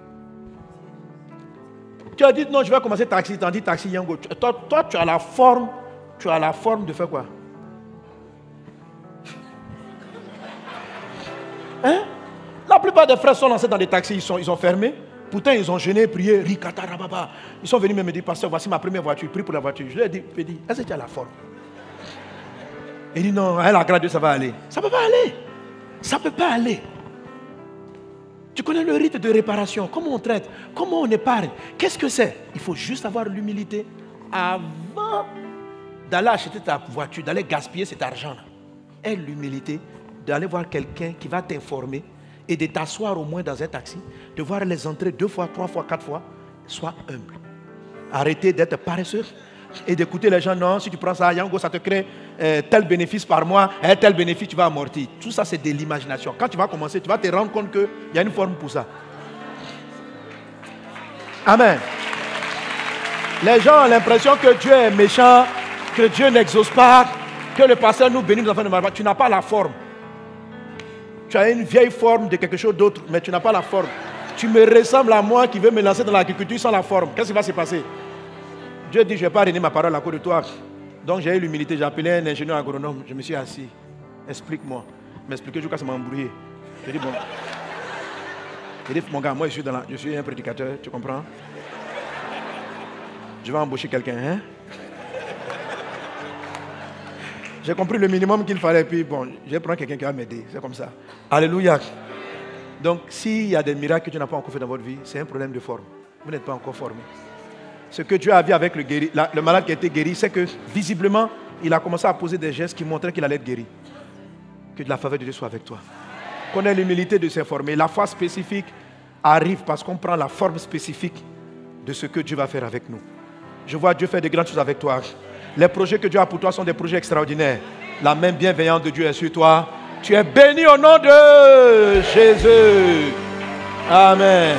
Tu as dit non, je vais commencer taxi. Tu as dit taxi Yango. Toi, toi, tu as la forme. Tu as la forme de faire quoi? Hein? La plupart des frères sont lancés dans des taxis. Ils sont, ils ont fermé. Pourtant, ils ont jeûné, prié, rikata, rababa. Ils sont venus me dire, pasteur, voici ma première voiture, prie pour la voiture. Je lui ai dit, dit est-ce que tu as la forme? Il dit, non, elle a grâce Dieu, ça va aller. Ça ne peut pas aller. Ça ne peut pas aller. Tu connais le rite de réparation, comment on traite, comment on épargne. Qu'est-ce que c'est? Il faut juste avoir l'humilité avant d'aller acheter ta voiture, d'aller gaspiller cet argent-là. Aie l'humilité d'aller voir quelqu'un qui va t'informer et de t'asseoir au moins dans un taxi, de voir les entrées deux fois, trois fois, quatre fois. Sois humble. Arrêtez d'être paresseux et d'écouter les gens. Non, si tu prends ça, Yango, ça te crée euh, tel bénéfice par mois, et tel bénéfice, tu vas amortir. Tout ça, c'est de l'imagination. Quand tu vas commencer, tu vas te rendre compte qu'il y a une forme pour ça. Amen. Les gens ont l'impression que Dieu est méchant, que Dieu n'exauce pas, que le pasteur nous bénit, nous enfants de Marie. Tu n'as pas la forme. Tu as une vieille forme de quelque chose d'autre, mais tu n'as pas la forme. Tu me ressembles à moi qui veux me lancer dans l'agriculture sans la forme. Qu'est-ce qui va se passer? Dieu dit, je ne vais pas renier ma parole à cause de toi. Donc j'ai eu l'humilité, j'ai appelé un ingénieur agronome. Je me suis assis. Explique-moi. Il m'a expliqué jusqu'à ce que ça m'a embrouillé. Je dis, bon. Il dit, mon gars, moi je suis, dans la... je suis un prédicateur, tu comprends? Je vais embaucher quelqu'un, hein? J'ai compris le minimum qu'il fallait, puis bon, je vais prendre quelqu'un qui va m'aider. C'est comme ça. Alléluia. Donc, s'il y a des miracles que tu n'as pas encore fait dans votre vie, c'est un problème de forme. Vous n'êtes pas encore formé. Ce que Dieu a vu avec le, guéri, la, le malade qui a été guéri, c'est que visiblement, il a commencé à poser des gestes qui montraient qu'il allait être guéri. Que de la faveur de Dieu soit avec toi. Qu'on ait l'humilité de s'informer. La foi spécifique arrive parce qu'on prend la forme spécifique de ce que Dieu va faire avec nous. Je vois Dieu faire de grandes choses avec toi. Les projets que Dieu a pour toi sont des projets extraordinaires. La main bienveillante de Dieu est sur toi. Tu es béni au nom de Jésus. Amen.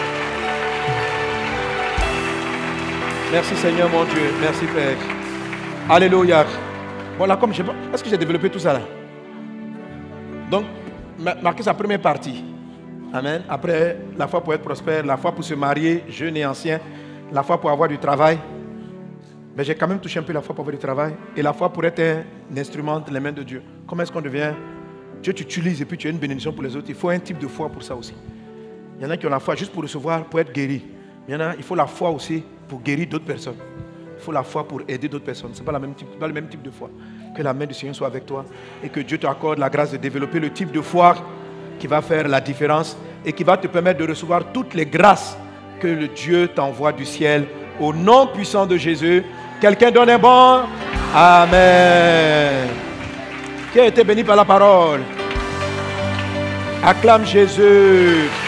Merci Seigneur mon Dieu. Merci Père. Alléluia. Bon là, comme je sais pas, est-ce que j'ai développé tout ça là? Donc, marquez sa première partie. Amen. Après, la foi pour être prospère, la foi pour se marier, jeune et ancien, la foi pour avoir du travail. Mais j'ai quand même touché un peu la foi pour avoir du travail. Et la foi pour être un instrument dans les mains de Dieu. Comment est-ce qu'on devient? Dieu t'utilise et puis tu as une bénédiction pour les autres. Il faut un type de foi pour ça aussi. Il y en a qui ont la foi juste pour recevoir, pour être guéri. Il y en a, il faut la foi aussi pour guérir d'autres personnes. Il faut la foi pour aider d'autres personnes. Ce n'est pas, pas le même type de foi. Que la main du Seigneur soit avec toi et que Dieu t'accorde la grâce de développer le type de foi qui va faire la différence et qui va te permettre de recevoir toutes les grâces que le Dieu t'envoie du ciel. Au nom puissant de Jésus, quelqu'un donne un bon Amen. Qui a été béni par la parole? Acclame Jésus.